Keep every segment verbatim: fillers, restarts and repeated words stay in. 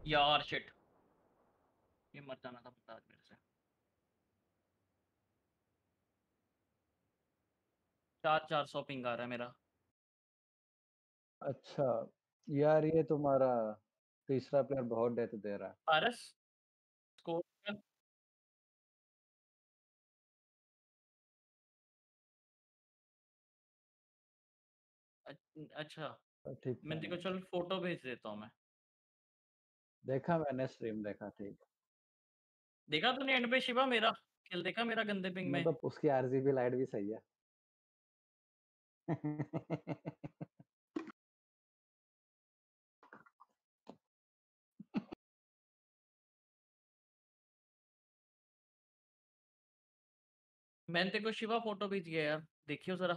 यार शिट, ये मर जाना था बता मेरे से। चार चार सौ पिंग आ रहा है मेरा। अच्छा यार, ये तुम्हारा तीसरा प्लेयर बहुत डेथ दे रहा है। पारस स्कोर। अच्छा, ठीक मैं था देखो मैच। चल फोटो भेज देता हूँ मैं। देखा मैंने, स्ट्रीम देखा, ठीक। देखा तूने एंड पे शिवा मेरा खेल देखा मेरा गंदे पिंग में। मतलब उसकी आरजीबी लाइट भी सही है। मैंने तेरे को शिवा फोटो भेजी है यार, देखियो जरा।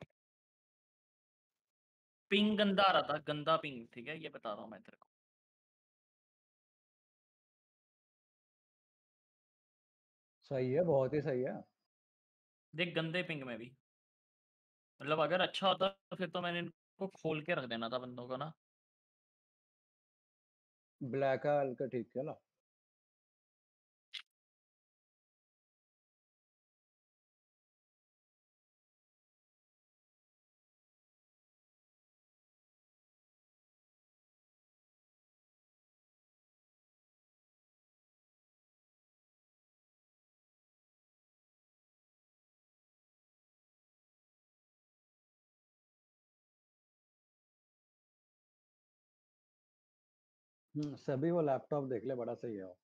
पिंग गंदा आ रहा था, गंदा पिंग, ठीक है ये बता रहा हूँ मैं तेरे को। सही है, बहुत ही सही है। देख गंदे पिंग में भी, मतलब अगर अच्छा होता तो फिर तो मैंने इनको खोल के रख देना था बंदों को ना। ब्लैक का हल्का ठीक है ना। हम्म, सभी वो लैपटॉप देख ले, बड़ा सही है वो।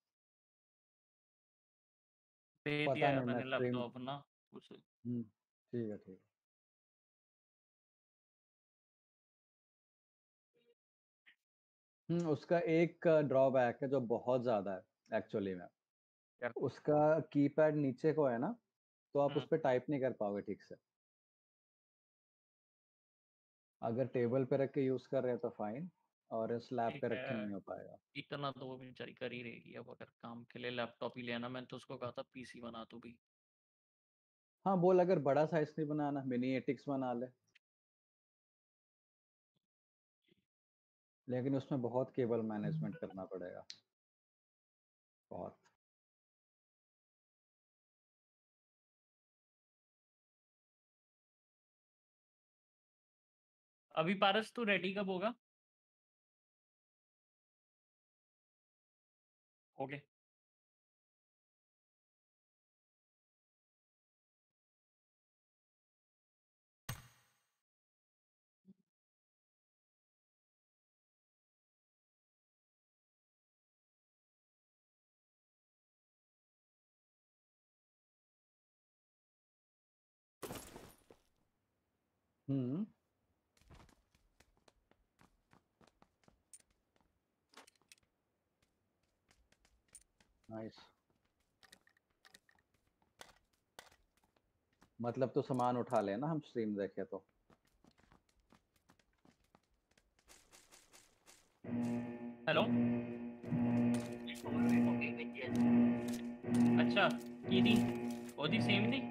दे पता दिया यार नहीं, मैं मैंने स्ट्रीम। लैपटॉप ना उसे। हम्म, ठीक है, ठीक है। हम्म, उसका एक ड्रॉबैक है जो बहुत ज्यादा है एक्चुअली में। यार उसका कीपैड नीचे को है ना, तो आप उस हम्म, पर टाइप नहीं कर पाओगे ठीक से। अगर टेबल पे रख के यूज कर रहे हैं तो फाइन, और स्लैब ठीक पे है। रख के नहीं हो पाएगा। इतना तो वो बेचारी कर ही रहेगी, अब अगर काम के लिए लैपटॉप ही लेना, मैंने तो उसको कहा था पीसी बना तू भी। हाँ, बोल अगर बड़ा साइज नहीं बनाना, मिनी एटिक्स बना ले। लेकिन उसमें बहुत केबल मैनेजमेंट करना पड़ेगा, बहुत। अभी पारस तू रेडी कब होगा? ओके। हम्म। नाइस। मतलब तो सामान उठा लेना, हम स्ट्रीम देखे तो। हेलो। अच्छा की थी ओदी सेम थी।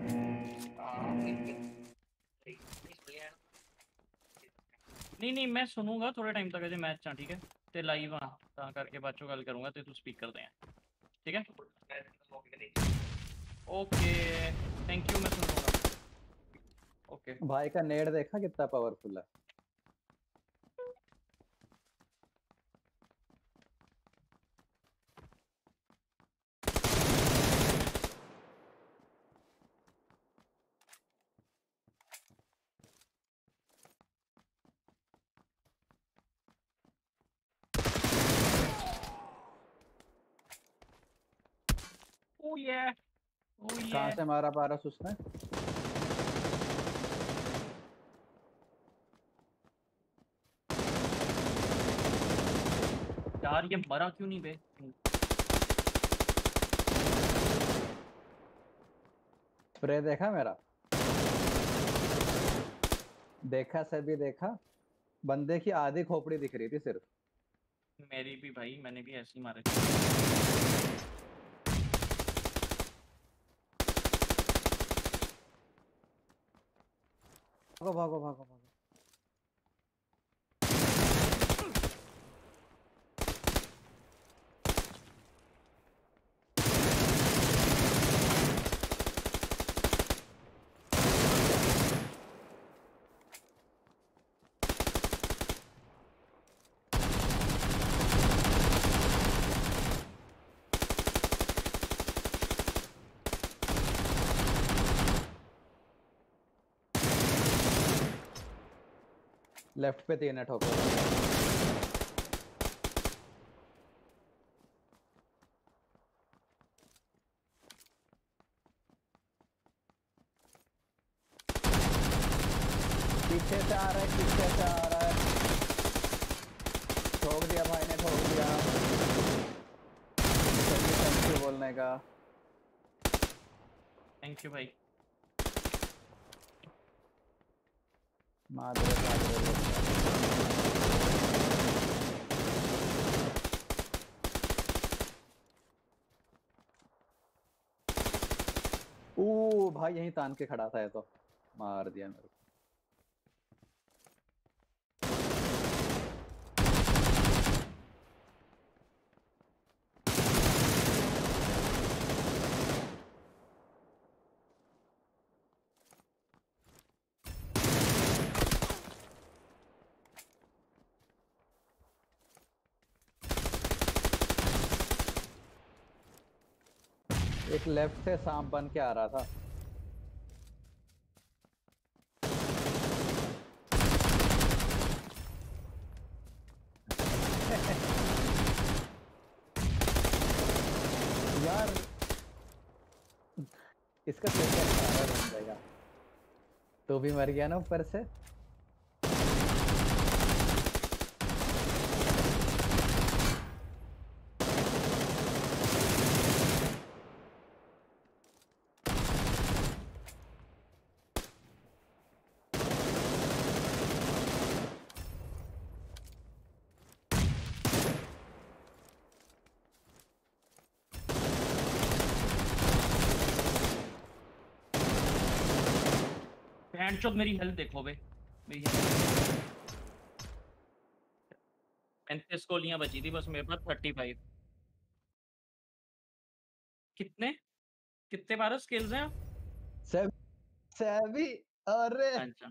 नहीं नहीं मैं सुनूंगा थोड़े टाइम तक अजय मैच, ठीक है ते लाइव हाँ ता करके बाद चो गल करूंगा ते तू स्पीक कर दे, ठीक है। ओके थैंक यू, मैं सुन लूंगा। ओके। भाई का नेड देखा कितना पावरफुल है। ओ ये ओ ये कहाँ से मारा पारस उसने? यार ये मरा क्यों नहीं बे। स्प्रे देखा मेरा? देखा, सभी देखा। बंदे की आधी खोपड़ी दिख रही थी सिर्फ। मेरी भी भाई, मैंने भी ऐसे ही मारे थे। भागो भागो भागो भागो। लेफ्ट पे तीन है ठोको। पीछे से आ रहा है, पीछे से आ रहा है। ठोक दिया भाई ने, ठोक दिया। चलिए थैंक यू बोलने का। थैंक यू भाई। मादरे मादरे लोग। ओ भाई यहीं तान के खड़ा था, ये तो मार दिया मेरे को। एक लेफ्ट से सांप बन के आ रहा था। यार इसका कैसे अच्छा बन जाएगा। तो भी मर गया ना ऊपर से। हैंडशॉट मेरी हेल्थ देखो बे, मेरी हेल्थ पैंतीस गोलियां बची थी बस मेरे पास थर्टी फाइव। कितने कितने बारह स्किल्स हैं? सेव सेवी अरे अच्छा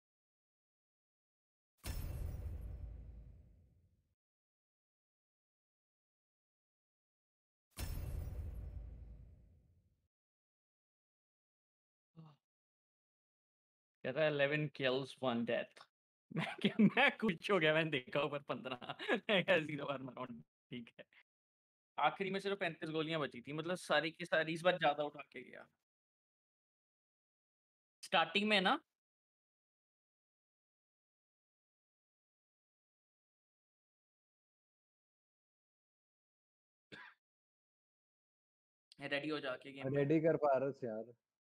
कहता है इलेवन किल्स वन डेथ। मैं क्या मैं कुछ हो गया, मैंने देखा ऊपर पंद्रह जीरो बार मरा हूं, ठीक है। आखिरी में सिर्फ पैंतीस गोलियां बची थी, मतलब सारी की सारी इस बार ज्यादा उठा के गया स्टार्टिंग में ना। रेडी हो जाके गेम में। रेडी कर पा रहे थे यार।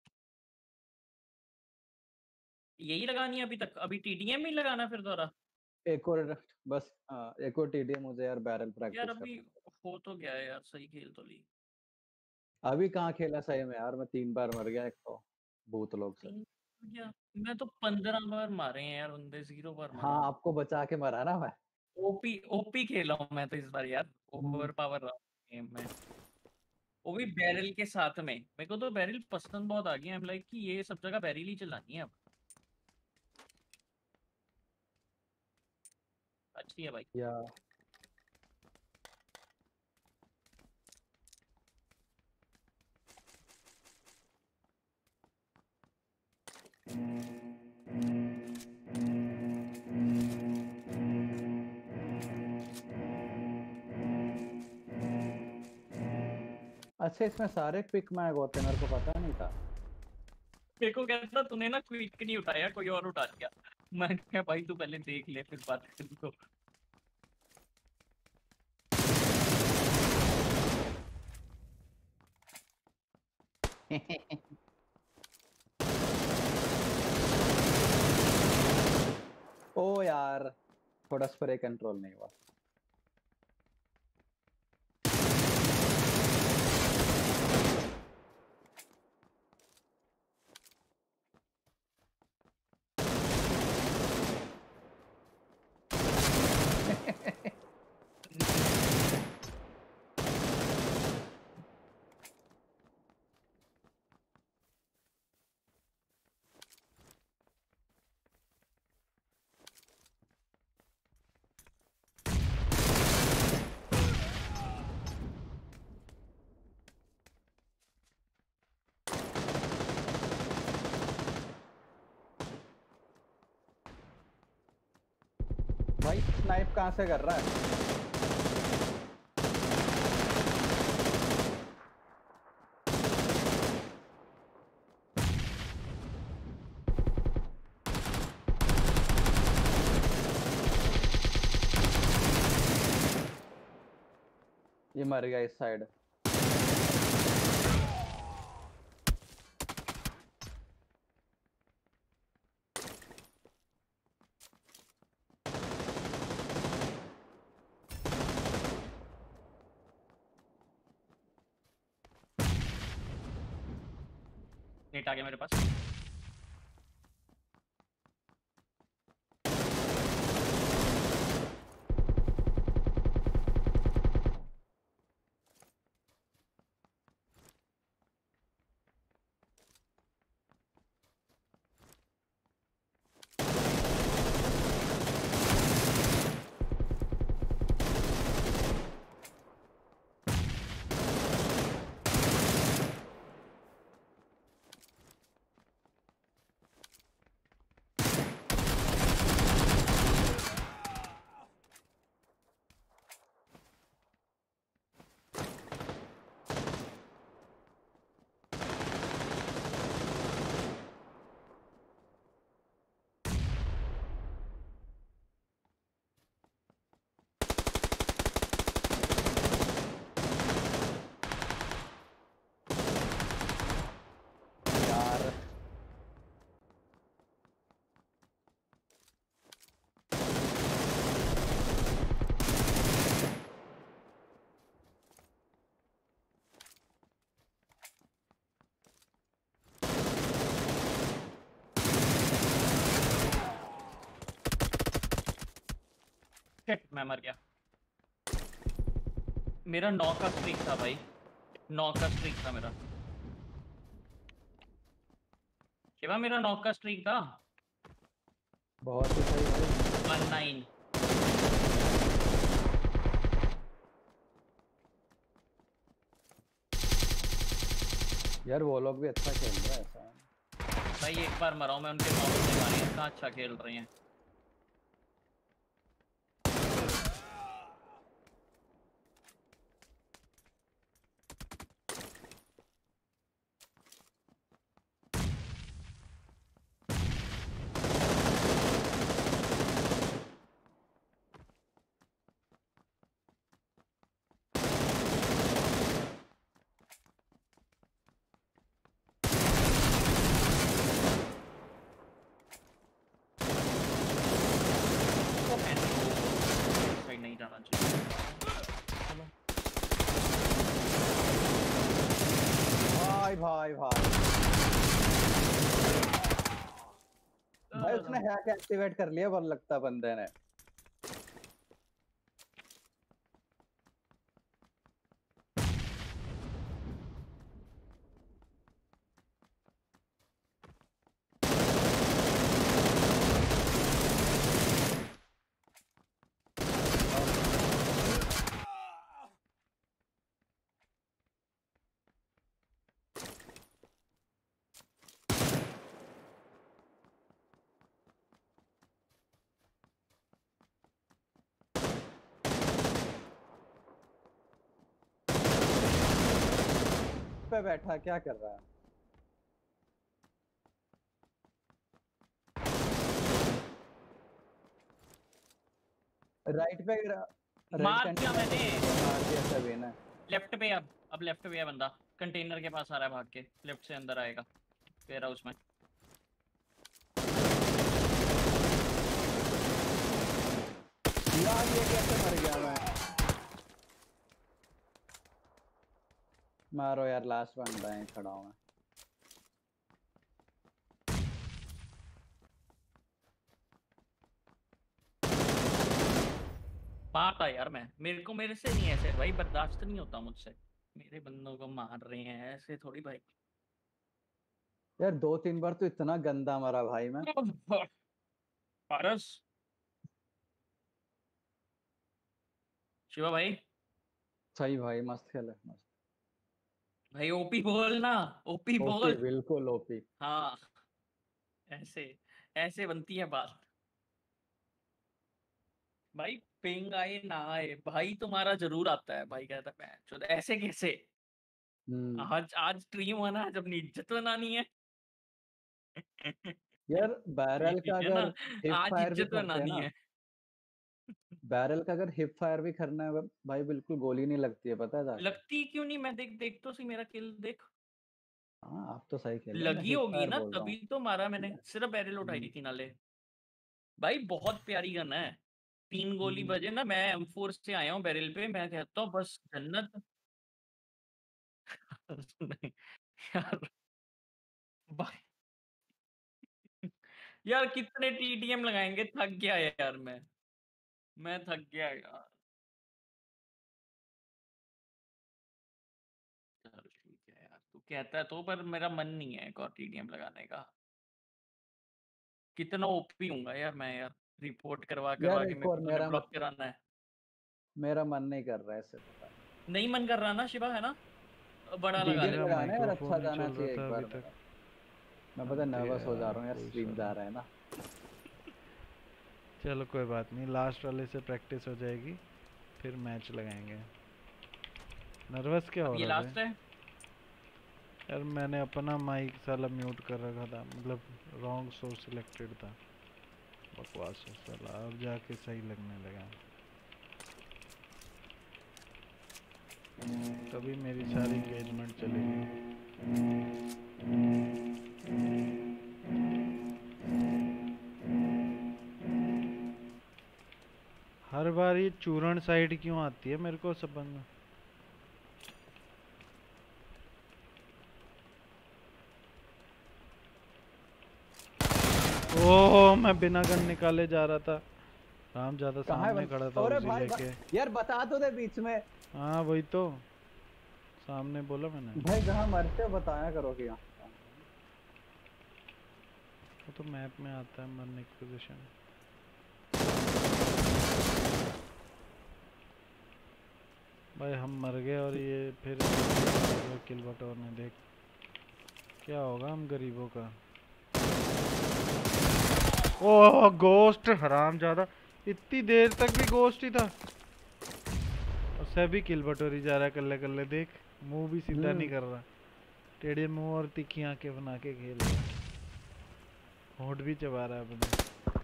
यही लगानी है अभी तक, अभी टीडीएम ही लगाना फिर दोबारा। एक और बस हाँ, एक और टीडीएम मुझे यार बैरल यार प्रैक्टिस अभी करना। हो तो गया है यार, सही खेल तो ली। अभी कहाँ खेला सही में यार, मैं तीन बार मर गया एक तो भूत लोग से। तीन क्या, मैं तो पंद्रह बार मारे हैं यार बंदे, जीरो बार मारा हाँ हूँ। आपको बचा के मरा ना मैं। ओपी ओपी खेला हूँ मैं तो इस बार यार, हम्म, ओवर पावर रहा गेम में। वो भी बैरल के साथ में, मेरे को तो बैरल पसंद बहुत आ गया। I'm like कि ये सब जगह बैरल ही चलानी है अब। अच्छी है भाई। या अच्छा इसमें सारे क्विक मैग होते हैं, मेरे को पता नहीं था। मेरे को कहता तूने ना क्विक नहीं उठाया, कोई और उठा लिया। मैं क्या भाई, तू पहले देख ले फिर बात कर तो। ओ यार थोड़ा स्प्रे कंट्रोल नहीं हुआ। भाई स्नाइप कहाँ से कर रहा है? ये मर गया इस साइड। नेट आ गया मेरे पास। यार शिट, मैं मर गया। मेरा नौ का स्ट्रीक था भाई, नौ का स्ट्रीक था मेरा। शिवा मेरा नौ का स्ट्रीक था। बहुत ही सही भाई। One nine. यार वो लोग भी अच्छा खेल रहे हैं ऐसा है। भाई एक बार मरा हूं मैं, उनके नौ बंदे मारे हैं, इतना अच्छा खेल रहे हैं। वो मैंने साइड नहीं जाना चाहिए। चलो भाई भाई भाई भाई उसने हैक एक्टिवेट कर लिया बन लगता बंदे ने। पे बैठा क्या कर रहा है? राइट पे रेड मार दिया कंटेनर मैंने। मार दिया सभी ने। लेफ्ट पे अब अब लेफ्ट पे है बंदा, कंटेनर के पास आ रहा है भाग के, लेफ्ट से अंदर आएगा वेयर हाउस में। यार ये कैसे मर गया मैं? मारो यार, लास्ट बंदा है खड़ा हूं मैं। मारता यार मैं, मेरे को मेरे से नहीं ऐसे भाई, बर्दाश्त नहीं होता मुझसे। मेरे बंदों को मार रहे हैं ऐसे थोड़ी भाई। यार दो तीन बार तो इतना गंदा मरा भाई मैं। पारस, शिवा भाई। सही भाई, मस्त खेले मस्त। भाई ओपी बोल ना, ओपी ओपी, बोल। बिल्कुल ओपी। हाँ, ऐसे ऐसे बनती है बात। भाई पिंग आए ना आए भाई तुम्हारा जरूर आता है भाई, कहता है मैं ऐसे कैसे। हम्म। आज आज स्ट्रीम होना है, जब अपनी इज्जत बनानी है। यार बैरल का ठीक है ना, अगर हिप आज फायर भी इज्जत करते हैं बनानी ना, है। बैरल का अगर हिप फायर भी करना है भाई, बिल्कुल गोली नहीं लगती है, पता है जाके। लगती क्यों नहीं, मैं देख देख तो सी मेरा किल देख। हाँ आप तो सही खेल रहे हो, मैं लगी हिप होगी फायर ना बोल रहा तभी हूँ। तो मारा मैंने, सिर्फ बैरल हम्म, उठाई थी नाले। भाई बहुत प्यारी गन है। तीन गोली हम्म। बजे ना, मैं एम फोर से आया हूँ बैरल पे, मैं कहता हूँ बस जन्नत। नहीं, यार भाई, यार कितने टीटीएम लगाएंगे, थक गया यार मैं मैं थक गया यार। चलो ठीक है यार, तू कहता है तो, पर मेरा मन नहीं है एक और टीटीएम लगाने का। कितना ओपी हूँगा यार मैं यार, रिपोर्ट करवा यार करवा के एक मेरे और को तूने मेरा ब्लॉक कराना है। मेरा मन नहीं कर रहा है इससे, पता नहीं मन कर रहा ना शिवा, है ना, बड़ा नहीं। लगा टीडीएम ले। मेरा लगाना है यार, अच्छा माइक्रोफोन नहीं जाना चल रहा चाहिए एक था अभी बार तक। मेरा। मैं पता अब दिया नर्वस हो जा यार रहा हूँ यार, कोई स्ट्रीम साला। जा रहा है ना। चलो कोई बात नहीं, लास्ट वाले से प्रैक्टिस हो जाएगी, फिर मैच लगाएंगे। नर्वस क्या अब हो ये रहा लास्ट है? है। यार मैंने अपना माइक साला म्यूट कर रखा था, मतलब रॉन्ग सोर्स सिलेक्टेड था। बकवास है साला, अब जाके सही लगने लगा। तभी मेरी सारी एंगेजमेंट चलेगी। हर बार ये चूरण साइड क्यों आती है मेरे को समझ में। ओह मैं बिना गन निकाले जा रहा था, राम ज्यादा कहाँ है सामने बंद? खड़ा था अरे उसी भाई, लेके। भाई यार बता तो दे बीच में। हाँ वही तो, सामने बोला मैंने। भाई जहाँ मरते हो बताया करो कि यहाँ। वो तो मैप में आता है मरने की पोजीशन। भाई हम मर गए और ये फिर किल बटोरने, देख क्या होगा हम गरीबों का। ओह गोस्ट, हराम ज्यादा, इतनी देर तक भी गोस्ट ही था। और सभी किल बटोरी जा रहा है कल्ले कल्ले, देख मुंह भी सीधा नहीं कर रहा, टेढ़े मुंह और तीखी आंखें बना के खेल रहा है, होंठ भी चबा रहा है अपने।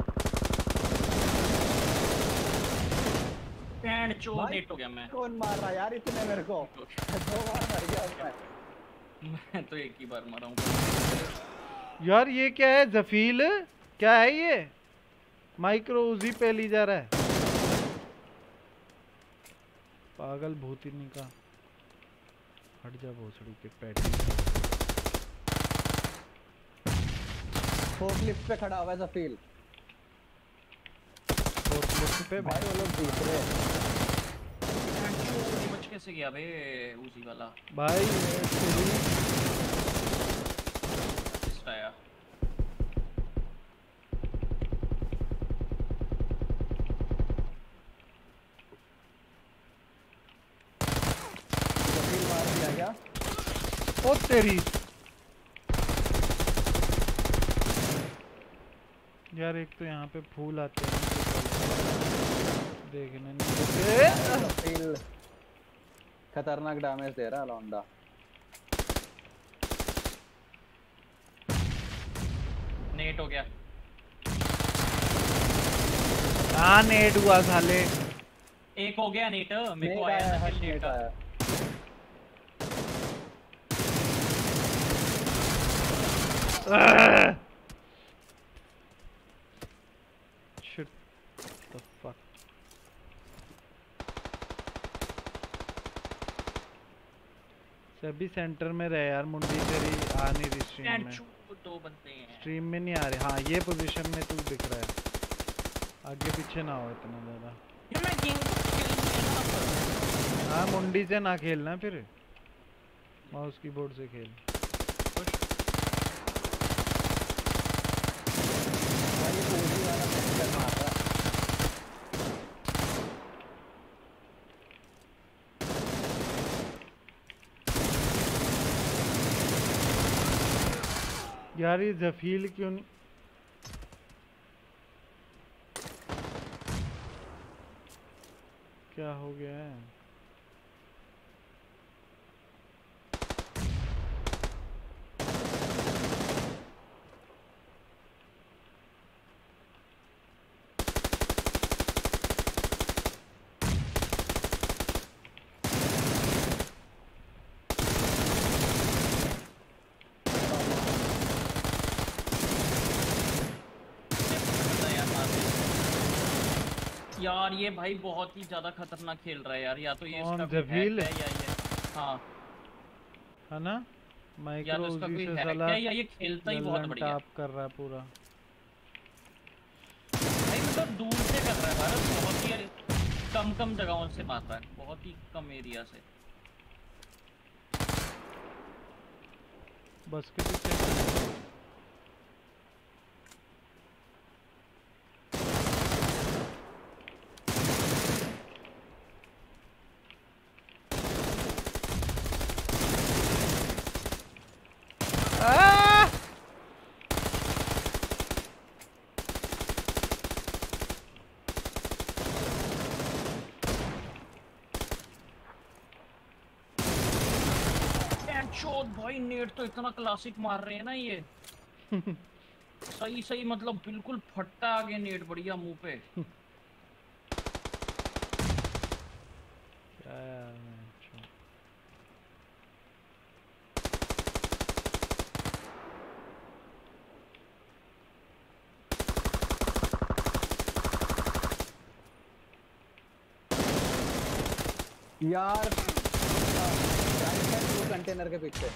पैंट चोर भाई नेट हो गया मैं। कौन मार रहा है यार इतने मेरे को? दो बार मर गया उसमें। मैं तो एक ही बार मरा हूँ। यार ये क्या है जफील, क्या है ये? माइक्रो उजी पे ली जा रहा है, पागल भूतिनी का। हट जा भोसड़ी के पैटी। फोर्कलिफ्ट पे खड़ा हुआ है जफील। फोर्कलिफ्ट पे भाई वो लोग जीत रहे हैं। बच कैसे गया बे उसी वाला भाई आया। जफील मार दिया गया। ओ तेरी यार, एक तो यहाँ पे फूल आते हैं देखने नहीं देते। जफील खतरनाक डैमेज दे रहा है लौंडा। नेट हो गया। हाँ नेट हुआ साले। एक हो गया नेट, मेरे को नेट आया आया ना है, किल नेट। नेट आया। Shit the fuck। सभी सेंटर में रहे यार, मुंडी तेरी आ नहीं रही स्ट्रीम में। दो बंदे हैं स्ट्रीम में नहीं आ रही। हाँ ये पोजीशन में तू दिख रहा है, आगे पीछे ना हो इतना ज्यादा। ये मैं गेम हाँ मुंडी से ना खेलना, फिर माउस कीबोर्ड से खेल। यार ये जफील क्यों नहीं? क्या हो गया है? यार ये भाई बहुत ही ज्यादा खतरनाक खेल रहा है यार, या तो ये कौन, इसका कोई जबील? हैक है या ये हाँ है ना, या माइक्रो तो इसका उजी कोई से हैक साला है या ये खेलता ही बहुत लल्लन बढ़िया है। टाप कर रहा है पूरा। भाई मतलब दूर से कर रहा है भारत, बहुत ही कम कम जगहों से मार रहा है, बहुत ही कम एरिया से। बस के पीछे शॉट भाई, नेट तो इतना क्लासिक मार रहे हैं ना ये। सही सही मतलब बिल्कुल फट्टा आगे नेट, बढ़िया मुंह पे। क्या यार, अच्छा। यार कंटेनर के पीछे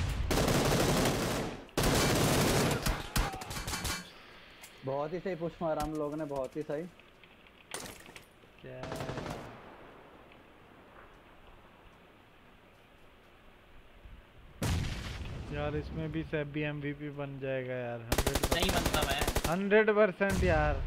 बहुत ही सही पुश मारा हम लोगों ने, बहुत ही सही। क्या यार, इसमें भी सैब भी एमवीपी बन जाएगा यार। हंड्रेड नहीं बनता मैं हंड्रेड परसेंट यार।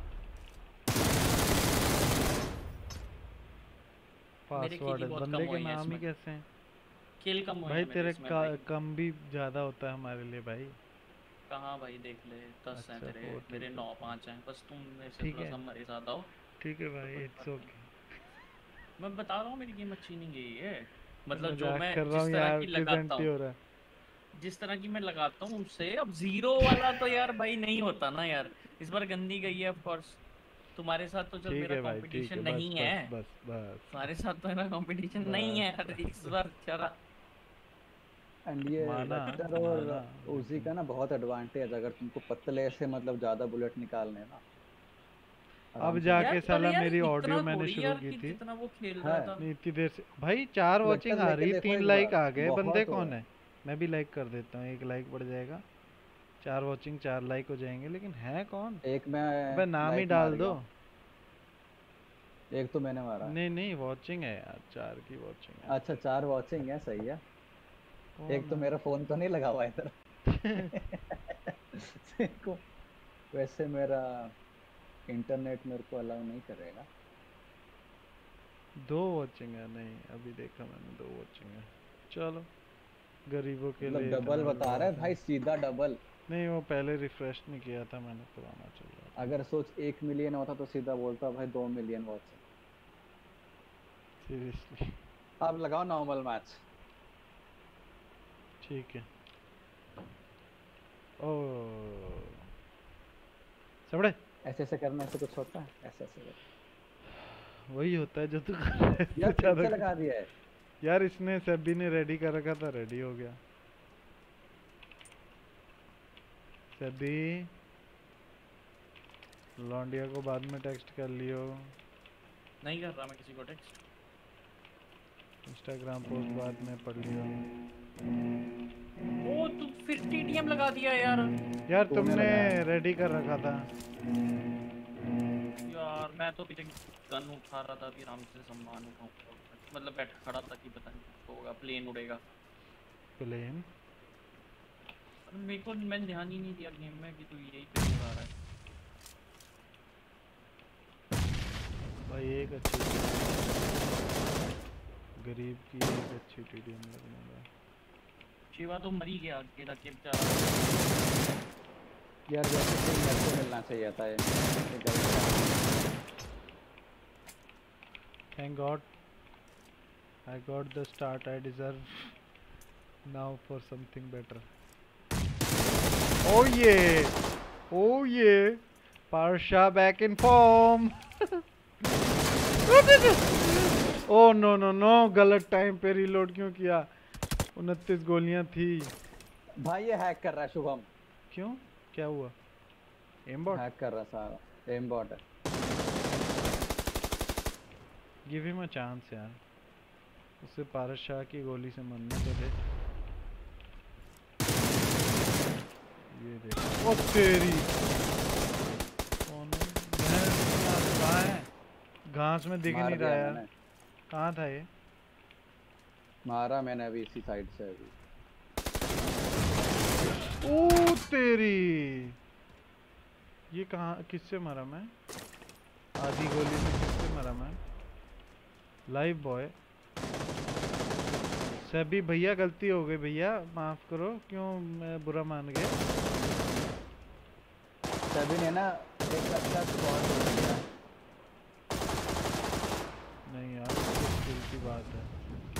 पासवर्ड बंदे के नाम ही कैसे हैं किल कम हुए भाई? हैं तेरे इसमें का, भाई। कम भी ज्यादा होता है हमारे लिए भाई। कहाँ भाई, देख ले दस अच्छा, हैं तेरे, वो मेरे ठीक नौ पाँच हैं, बस तुम मेरे से ठीक थोड़ा है। सा मेरे साथ आओ। ठीक है तो भाई, कोई इट्स बात ओके। नहीं। मैं बता रहा हूँ मेरी गेम अच्छी नहीं गई है, मतलब जो मजाक मैं कर रहा जिस हूँ तरह यार, की लगाता प्रेजेंट ही हूँ हो रहा है। जिस तरह की मैं लगाता हूँ उससे अब जीरो वाला तो यार भाई नहीं होता ना यार। इस बार गंदी गई है ऑफ कोर्स। तुम्हारे साथ तो चल ठीक मेरा है भाई, ठीक कंपटीशन है, बस नहीं है, बस बस बस तुम्हारे साथ तो मेरा कंपटीशन नहीं है बस यार बस इस बार चला। एंड ये माना वेक्टर और माना, उजी का लेकिन ना बहुत एडवांटेज, अगर तुमको पतले से मतलब ज्यादा बुलेट निकालने हैं ना, अब आराम से यार जाके निकाल पर साला यार मेरी इतना ऑडियो मैंने थोड़ी शुरू यार की कि थी। जितना वो खेल रहा है। था। नहीं, इतनी देर से भाई चार वॉचिंग वेक्टर आ लेके रही, देखो तीन एक लाइक बार, आ गए। बंदे बहुत हो कौन रहा है? है। मैं भी लाइक कर देता हूँ, एक लाइक बढ़ जाएगा। चार वॉचिंग चार लाइक हो जाएंगे, लेकिन है कौन? एक मैं अबे नाम ही लाइक मार डाल गया दो। हूँ, एक तो मैंने मारा है। नहीं नहीं, वॉचिंग है यार, चार की वॉचिंग है। अच्छा चार वॉचिंग है, सही है। एक कौन तो है? मेरा फोन तो नहीं लगा हुआ है इधर। देखो, वैसे मेरा इंटरनेट मेरे को अलाउ नहीं करेगा। दो वॉचिंग है? नहीं, अभी देखा मैंने, दो वॉचिंग है। चलो, गरीबों के मतलब लिए डबल इतना भी बता रहा है बहुत है। भाई, सीधा डबल। नहीं, वो पहले रिफ्रेश नहीं किया था मैंने, पुराना चल रहा था। अगर सोच एक मिलियन होता तो सीधा बोलता भाई दो मिलियन वॉचिंग। सीरियसली। अब लगाओ नॉर्मल मैच। ठीक है। ओ सबड़े, ऐसे ऐसे करने से कुछ होता है? ऐसे ऐसे कर। वही होता है जो तू कर रहा है, यार इससे फिर ज्यादा से कुछ- लगा दिया है। यार इसने सभी ने रेडी कर रखा था, रेडी हो गया। सभी लौंडिया को बाद में टेक्स्ट कर लियो। नहीं कर रहा मैं किसी को टेक्स्ट। इंस्टाग्राम पोस्ट बाद में पढ़ लियो। ओ तू फिर टीटीएम लगा दिया यार। यार तूने तुमने लगाया। रेडी कर रखा था। यार मैं तो पीछे गन उठा रहा था, अभी आराम से सम्मान उठाऊं, मतलब बैठ खड़ा था कि पता नहीं कुछ होगा, प्लेन उड़ेगा। प्लेन? अरे मेरे को मैंने ध्यान ही नहीं दिया गेम में कि तू यही पे आ रहा है। भाई एक अच्छी गरीब की एक अच्छी टीडीएम लगने का। शिवा तो मरी गया अकेला के बेचारा। यार जैसे कि मेरे को मिलना चाहिए था ये, ये गलत है। Thank God I got the start I deserve now for something better. Oh yeah! Oh yeah! Parsha back in form! Oh no no no! गलत टाइम पे रीलोड क्यों किया? उनतीस गोलियां थी। भाई ये हैक कर रहा है शुभम। क्यों? क्या हुआ? एमबॉट? हैक कर रहा सारा। एम बॉट है। गिव हिम अ चांस यार। उसे पारस शाह की गोली से मरने तो दे। ये देख। ओ तेरी। कौन है? कहाँ है? घास में दिख मार नहीं रहा दिया यार। मैंने। कहाँ था ये? मारा मैंने अभी इसी साइड से अभी। ओ तेरी। ये कहाँ किससे मरा मैं? आधी गोली में किससे मरा मैं? Live boy. सभी भैया गलती हो गई भैया, माफ करो। क्यों मैं बुरा मान गए? सभी ने ना एक अच्छा स्क्वाड बना दिया। नहीं यार, मुश्किल की बात है।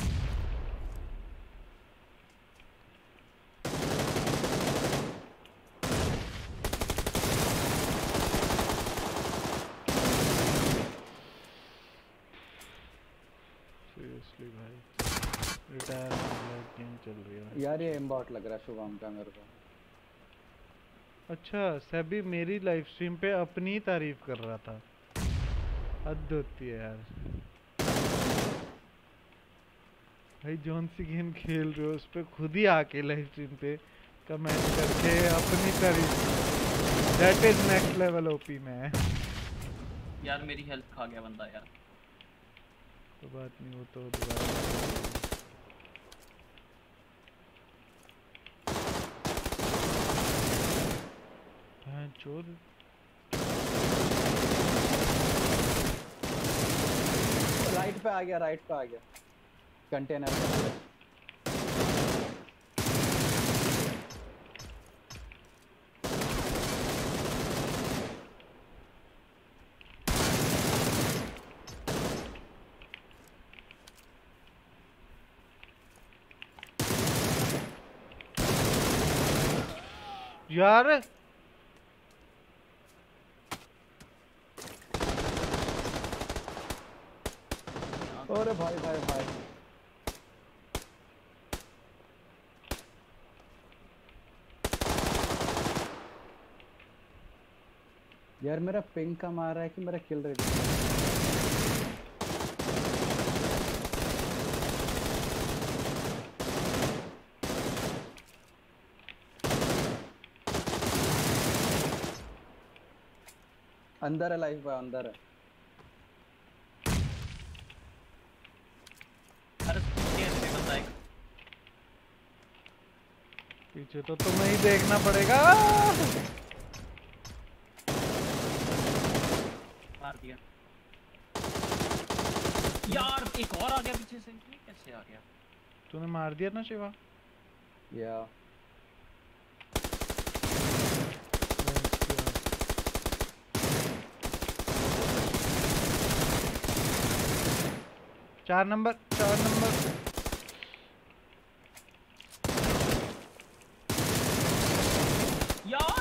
सीरियसली भाई, रिटायर गेम चल रही है यार ये एम्बॉट लग रहा है शुभम का मेरे को। अच्छा, सभी मेरी लाइव स्ट्रीम पे अपनी ही तारीफ कर रहा था। हद होती है यार। भाई जोन सी गेम खेल रहे हो उस पे खुद ही आके लाइव स्ट्रीम पे कमेंट करके अपनी तारीफ। That is next level OP में। यार मेरी हेल्थ खा गया बंदा यार। तो बात नहीं, वो तो दोबारा। हाँ चोर। राइट पे आ गया, राइट पे आ गया कंटेनर पे। यार अरे भाई भाई भाई यार मेरा पिंग का मार रहा है कि मेरा किल रेट। अंदर है लाइफ बॉय, अंदर है। अरे कैसे बताएं? पीछे तो तुम्हें ही देखना पड़ेगा। मार दिया यार। एक और आ गया पीछे से। ये कैसे आ गया? तूने मार दिया ना शिवा? या चार नंबर, चार नंबर। यार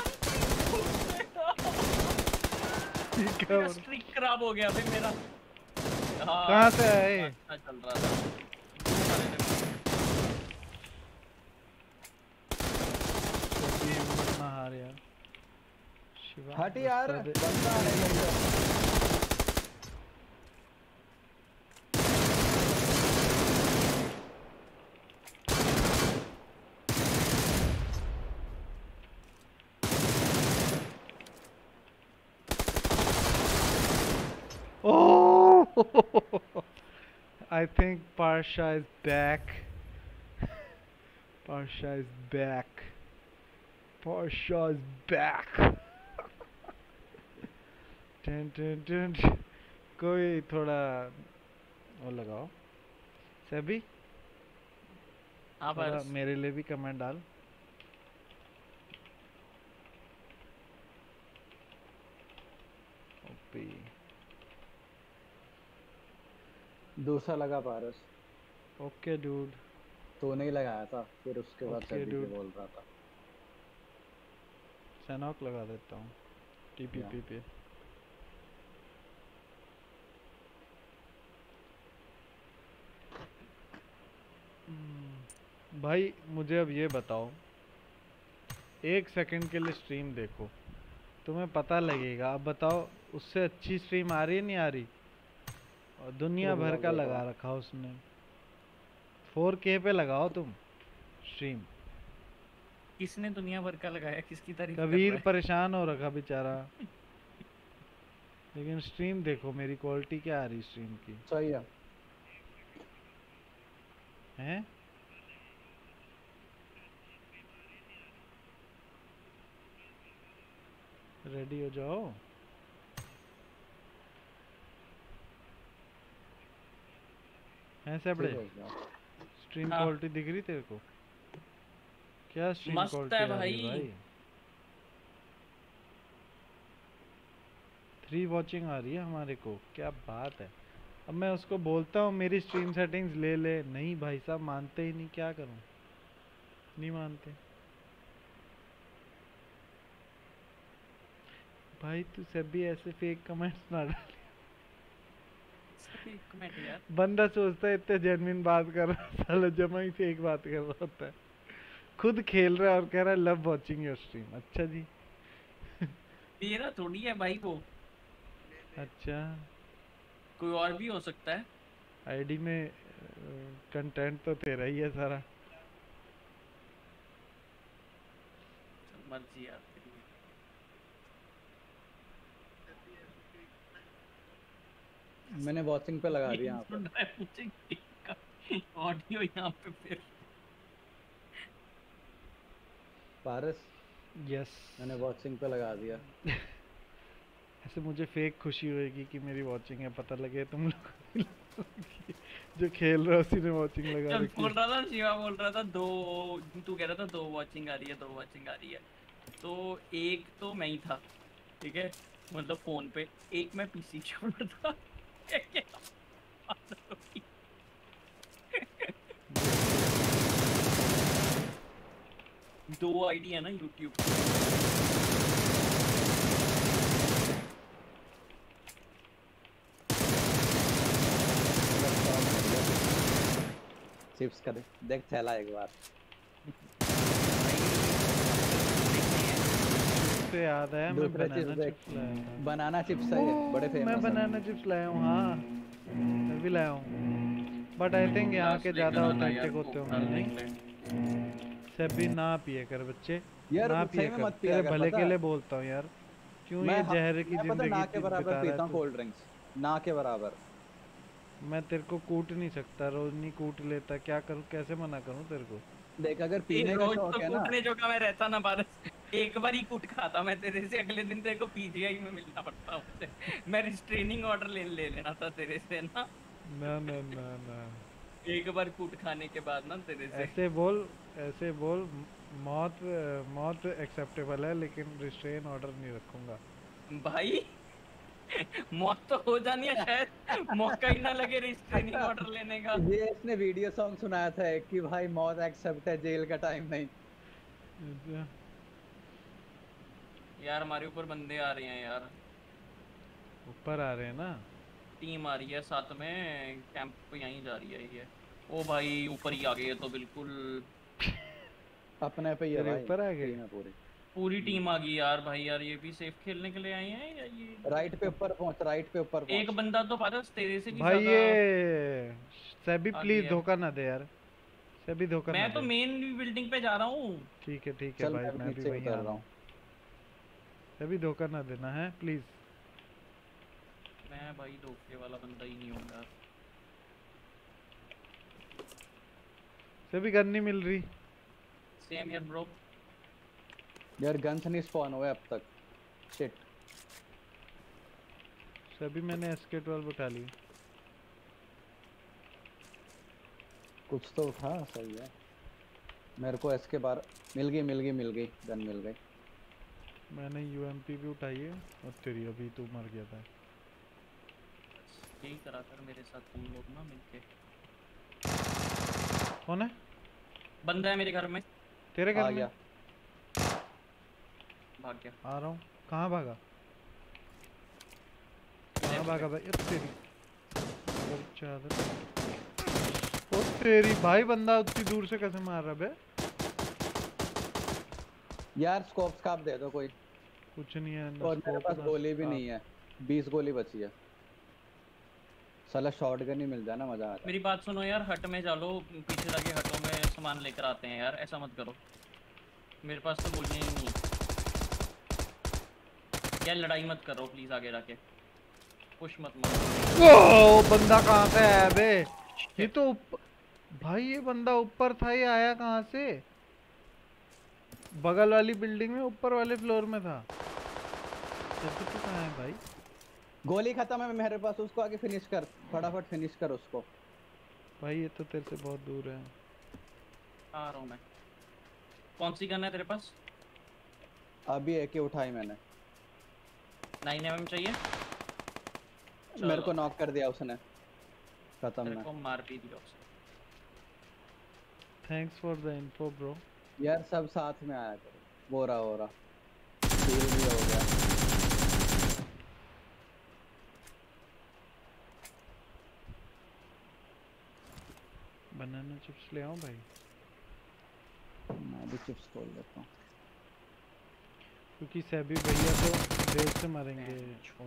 ठीक है। मेरा स्ट्रिक खराब हो गया भाई मेरा। कहाँ से आए? अच्छा चल रहा था। ना हार यार। शिवा हट यार, बंदा आने लगा। Oh! I think Parsha is back. Parsha is back. Parsha is back. Dun, dun, dun. कोई थोड़ा वो लगाओ सभी। हाँ थोड़ा बस मेरे लिए भी कमेंट डाल। ओपी दूसरा लगा पारस। Okay dude. तो नहीं लगाया था, फिर उसके बाद ओके सभी के डूड। बोल रहा था। सैनॉक लगा देता हूँ टीपीपी पे। भाई मुझे अब ये बताओ, एक सेकंड के लिए स्ट्रीम देखो, तुम्हें पता लगेगा। अब बताओ उससे अच्छी स्ट्रीम आ रही है नहीं आ रही? और दुनिया भर का लगा रखा उसने। फोर के पे लगाओ तुम स्ट्रीम। किसने दुनिया भर का लगाया? किसकी तारीफ कर कबीर रहा है? परेशान हो रखा बेचारा। लेकिन स्ट्रीम देखो मेरी क्वालिटी क्या आ रही स्ट्रीम की। सही है। हैं? रेडी हो जाओ। हैं सेबड़े? स्ट्रीम हाँ। क्वालिटी दिख रही तेरे को? क्या स्ट्रीम मस्त क्वालिटी है आ रही है भाई। भाई? थ्री वॉचिंग आ रही है हमारे को, क्या बात है। अब मैं उसको बोलता हूँ मेरी स्ट्रीम सेटिंग्स ले ले, नहीं भाई साहब मानते ही नहीं, क्या करूँ, नहीं मानते। भाई तू सभी ऐसे फेक कमेंट्स ना डाल। एक मिनट यार। बंदा सोचता है इतने जेन्युइन बात कर रहा है, साला जमा ही फेक बात कर रहा होता है। खुद खेल रहा है और कह रहा है लव वॉचिंग योर स्ट्रीम। अच्छा जी। तेरा थोड़ी है भाई वो। अच्छा, कोई और भी हो सकता है। आईडी में कंटेंट तो तेरा ही है सारा। मर्जी यार तेरी। मैंने वॉचिंग पे लगा दिया यहाँ पे। ऑडियो यहाँ पे फिर। पारस यस, मैंने वॉचिंग पे लगा दिया। ऐसे मुझे फेक खुशी होएगी कि मेरी वॉचिंग है, पता लगे तुम लोग जो खेल रहा है उसी ने वॉचिंग लगा जब रखी बोल है। रहा था शिवा बोल रहा था दो, तू कह रहा था दो वॉचिंग आ रही है, दो वॉचिंग आ रही है। तो एक तो मैं ही था, ठीक है, मतलब फोन पे। एक मैं पीसी के ऊपर था। दो आईडी है ना यूट्यूब। चिप्स का देख देख थैला एक बार। से याद है मैं दूसरा चिप्स बनाना देख, चिप्स लाया था। बनाना चिप्स सही है, बड़े फेमस मैं है। बनाना चिप्स लाया हूँ, हाँ मैं भी लाया हूँ। बट आई थिंक यहाँ के ज़्यादा ऑथेंटिक होते होंगे नहीं। सभी ना पिए कर बच्चे, यार ना सही पिए में कर, मत पिया तेरे कर, भले पता के है? लिए बोलता हूँ यार। क्यों मैं ये ह- जहर की मैं पता जिंदगी ना के बराबर बिता रहा पीता है हूँ तू? कोल्ड ड्रिंक्स, ना के बराबर। मैं तेरे को कूट नहीं सकता, रोज नहीं कूट लेता, क्या करूँ, कैसे मना करूँ तेरे को? देख अगर ये पीने का रोज शौक तो है ना, कूटने जो का मैं रहता ना बारस। एक बार ही कूट खाता मैं तेरे से, अगले दिन तेरे को पीजीआई में मिलना पड़ता मुझे। मैं रिस्ट्रेनिंग ऑर्डर ले ले लेना था तेरे से ना। ना ना ना ना, एक बार कूट खाने के बाद ना तेरे से। ऐसे बोल, ऐसे बोल। म- मौत मौत एक्सेप्टेबल है लेकिन रिस्ट्रेन ऑर्डर नहीं रखूंगा। भाई मौत तो हो जानी है, शायद मौका ही ना लगे रिस्ट्रेनिंग ऑर्डर लेने का। ये इसने वीडियो सॉन्ग सुनाया था एक कि भाई मौत एक्सेप्ट है, जेल का टाइम नहीं। अच्छा, यार हमारे ऊपर बंदे आ रहे हैं यार। ऊपर आ रहे हैं ना? टीम आ रही है साथ में, कैंप पे यहीं जा रही है ये। ओ भाई ऊपर ही आ गए ये तो बिल्कुल। अपने पे ही है तेरे भाई, ऊपर आ गए? टीम है पूरी। पूरी टीम आ गई यार। भाई यार ये भी सेफ खेलने के लिए आए हैं या ये राइट पे ऊपर पहुंच, राइट पे ऊपर एक पहुंच। बंदा तो पारस तेरे से भी भाई ज्यादा ये सभी आ प्लीज गया है। धोखा ना दे यार, सभी धोखा ना मैं तो दे। मेन बिल्डिंग पे जा रहा हूँ। ठीक है ठीक है चल भाई, मैं मैं भी नीचे वहीं आ उतर रहा रहा हूँ। हूँ। सभी धोखा ना देना है प्लीज। मैं भाई धोखे वाला बंदा ही नहीं हूँ यार। सभी गन नहीं मिल रही। Same here bro. यार गन्स नहीं स्पॉन हुए अब तक। शिट। सभी मैंने एस के ट्वेल्व उठा ली। कुछ तो उठा, सही है। मेरे को इसके बार मिल गई, मिल गई, मिल गई, गन मिल गई। मैंने यूएमपी भी उठाई है। और तेरी अभी तू मर गया था। यही करा कर मेरे साथ तुम लोग ना मिलके। कौन है? बंदा है मेरे घर में। तेरे आ घर में? गया। भाग गया। आ रहा हूँ। कहाँ भागा? कहाँ लेफ्ट भागा पे। भाई? अब तेरी अगर चादर ओ तेरी भाई, बंदा उतनी दूर से कैसे मार रहा बे? यार स्कोप स्काप दे दो कोई। कुछ नहीं है ना और मेरे स्कोप पास ना गोली भी स्काप। नहीं है। बीस गोली बची है। साला शॉटगन ही मिल जाए ना मजा आ जाए। मेरी बात सुनो यार, हट में चलो, पीछे जाके हटों में सामान लेकर आते हैं यार, ऐसा मत करो। मेरे पास तो गोलियां ही नहीं है। यार लड़ाई मत करो प्लीज, आगे जाके पुश मत मारो। ओ बंदा कहाँ से आया बे? ये Shit. तो उप... भाई ये बंदा ऊपर था, ये आया कहाँ से? बगल वाली बिल्डिंग में ऊपर वाले फ्लोर में था। जैसे तो कहाँ है भाई? गोली खत्म है मेरे पास, उसको आगे फिनिश कर। फटाफट फिनिश कर उसको। भाई ये तो तेरे से बहुत दूर है। आ रहा हूँ मैं। कौन सी गन है तेरे पास? अभी एक ही उठाई मैंने। नाइन एम एम चाहिए? मेरे को चलो नॉक कर दिया उसने। खत्म तेरे है। को मार भी दिया उसने। Thanks for the info bro. यार सब साथ में आया करो। हो रहा हो रहा Heal भी हो गया। बनाना चिप्स ले आऊं भाई? मैं भी चिप्स खोल लेता हूँ। क्योंकि सभी भैया तो देर से मरेंगे। Damn.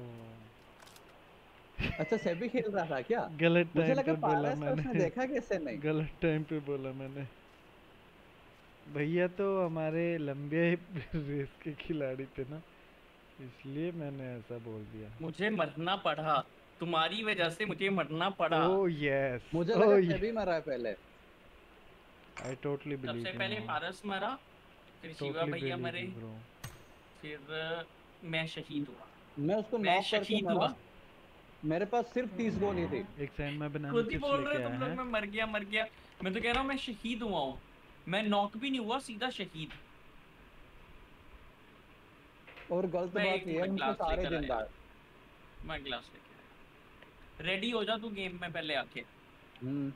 ओ अच्छा सेबी खेल रहा था क्या? गलत मुझे टाइम लगा पे बोला पारस है, उसने मैंने। देखा कैसे नहीं? गलत टाइम पे बोला मैंने। भैया तो हमारे लंबे रेस के खिलाड़ी थे ना, इसलिए मैंने ऐसा बोल दिया। मुझे मरना पड़ा, तुम्हारी वजह से मुझे मरना पड़ा। ओह यस, मुझे ओह लगा यस, सेबी मरा है पहले। आई टोटली सबसे बिलीव यू पहले नो। पारस मरा, फिर शिवा टोटली भैया बिलीव मरे, यू ब्रो। फिर अ, मैं शहीद हुआ। मैं उसको मैं नॉक करके शहीद मरा। हुआ। मेरे पास सिर्फ तीस गोली थी। एक सेकंड में बनाना खुद ही चिप्स बोल रहे लेके हो तुम आया लोग, है। मैं मर गया मर गया। मैं तो कह रहा हूँ मैं शहीद हुआ हूँ। मैं नॉक भी नहीं हुआ, सीधा शहीद। और गलत मैं बात एक ये है मिनट उनके ग्लास सारे लेकर आया। जिंदा है। मैं ग्लास लेकर आया। रेडी हो जा तू गेम में पहले आके। हम्म।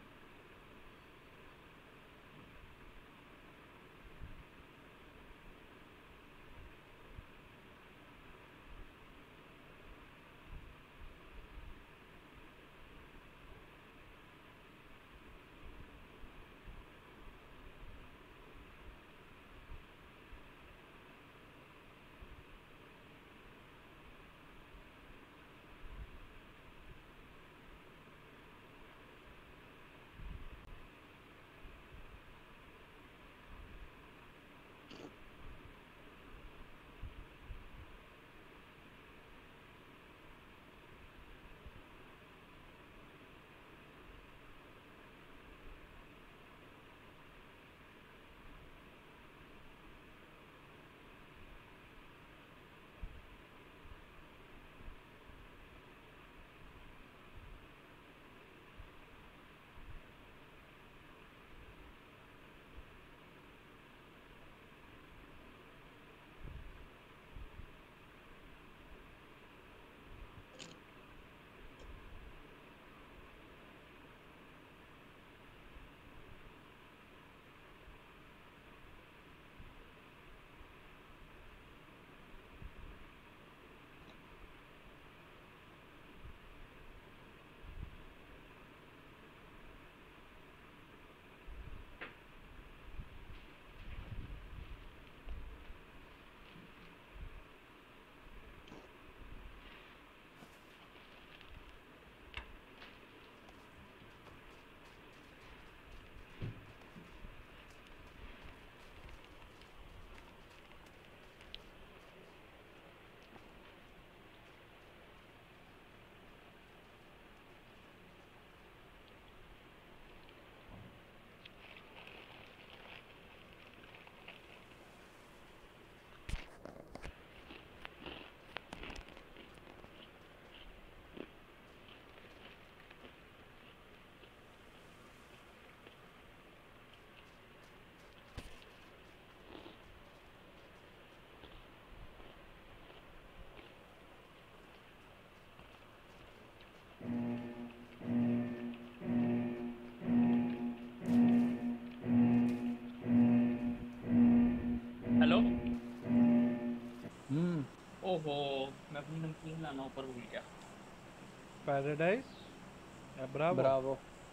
ना ना ऊपर भूल गया। पैराडाइज या ब्रावो? ब्रावो।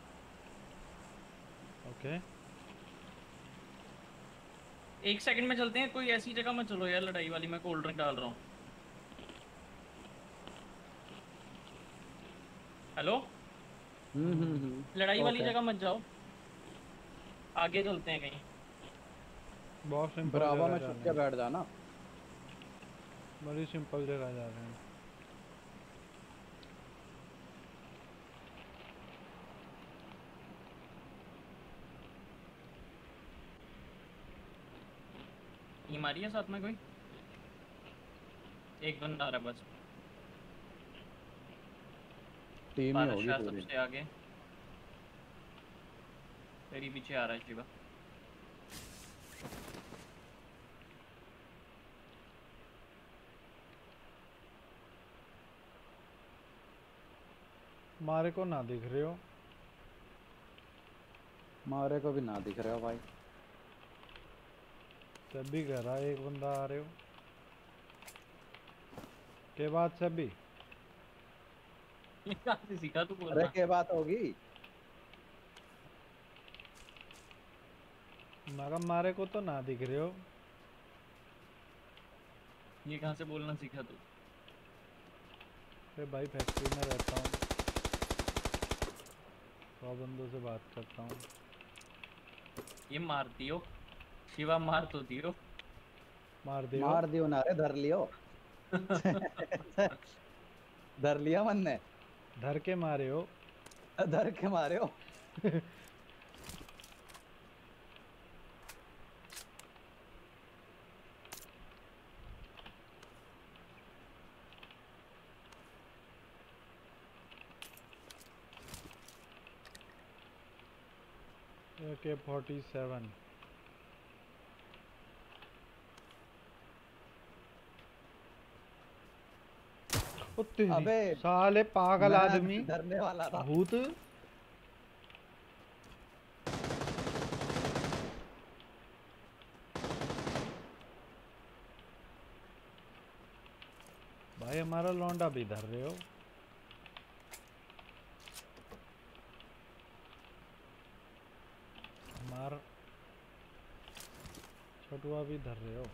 ओके एक सेकंड में चलते हैं, कोई ऐसी जगह मत चलो यार लड़ाई वाली, मैं कोल्ड ड्रिंक डाल रहा हूँ। हेलो, हम्म हम्म हम्म लड़ाई वाली ओके। जगह मत जाओ, आगे चलते हैं कहीं। बहुत सिंपल ब्रावा जगह में जा छुप रहे के हैं, बैठ जाना। बड़ी सिंपल जगह जा रहे हैं। टीम आ रही है साथ में कोई? एक बंदा आ रहा है बस। टीम ही होगी बादशाह पूरी। सबसे आगे, तेरी पीछे आ रहा है शिवा। मारे को ना दिख रहे हो? मारे को भी ना दिख रहा भाई। सभी घर आ, एक बंदा आ रहे हो के बाद सभी। ये कहाँ से सीखा तू अरे बोलना? क्या बात होगी। मगर मारे को तो ना दिख रहे हो। ये कहाँ से बोलना सीखा तू? अरे भाई फैक्ट्री में रहता हूँ, सौ बंदों से बात करता हूँ। ये मार दियो शिवा, मार तो दियो। मार दे हो? मार दियो ना रे, धर लियो। धर लिया मन ने। धर के मारे हो? धर के मारे हो। के फोर्टी सेवन। अबे साले पागल मैं आदमी, धरने वाला था। भूत। भाई हमारा लौंडा भी धर रहे हो? हमारा छोटुआ भी धर रहे हो?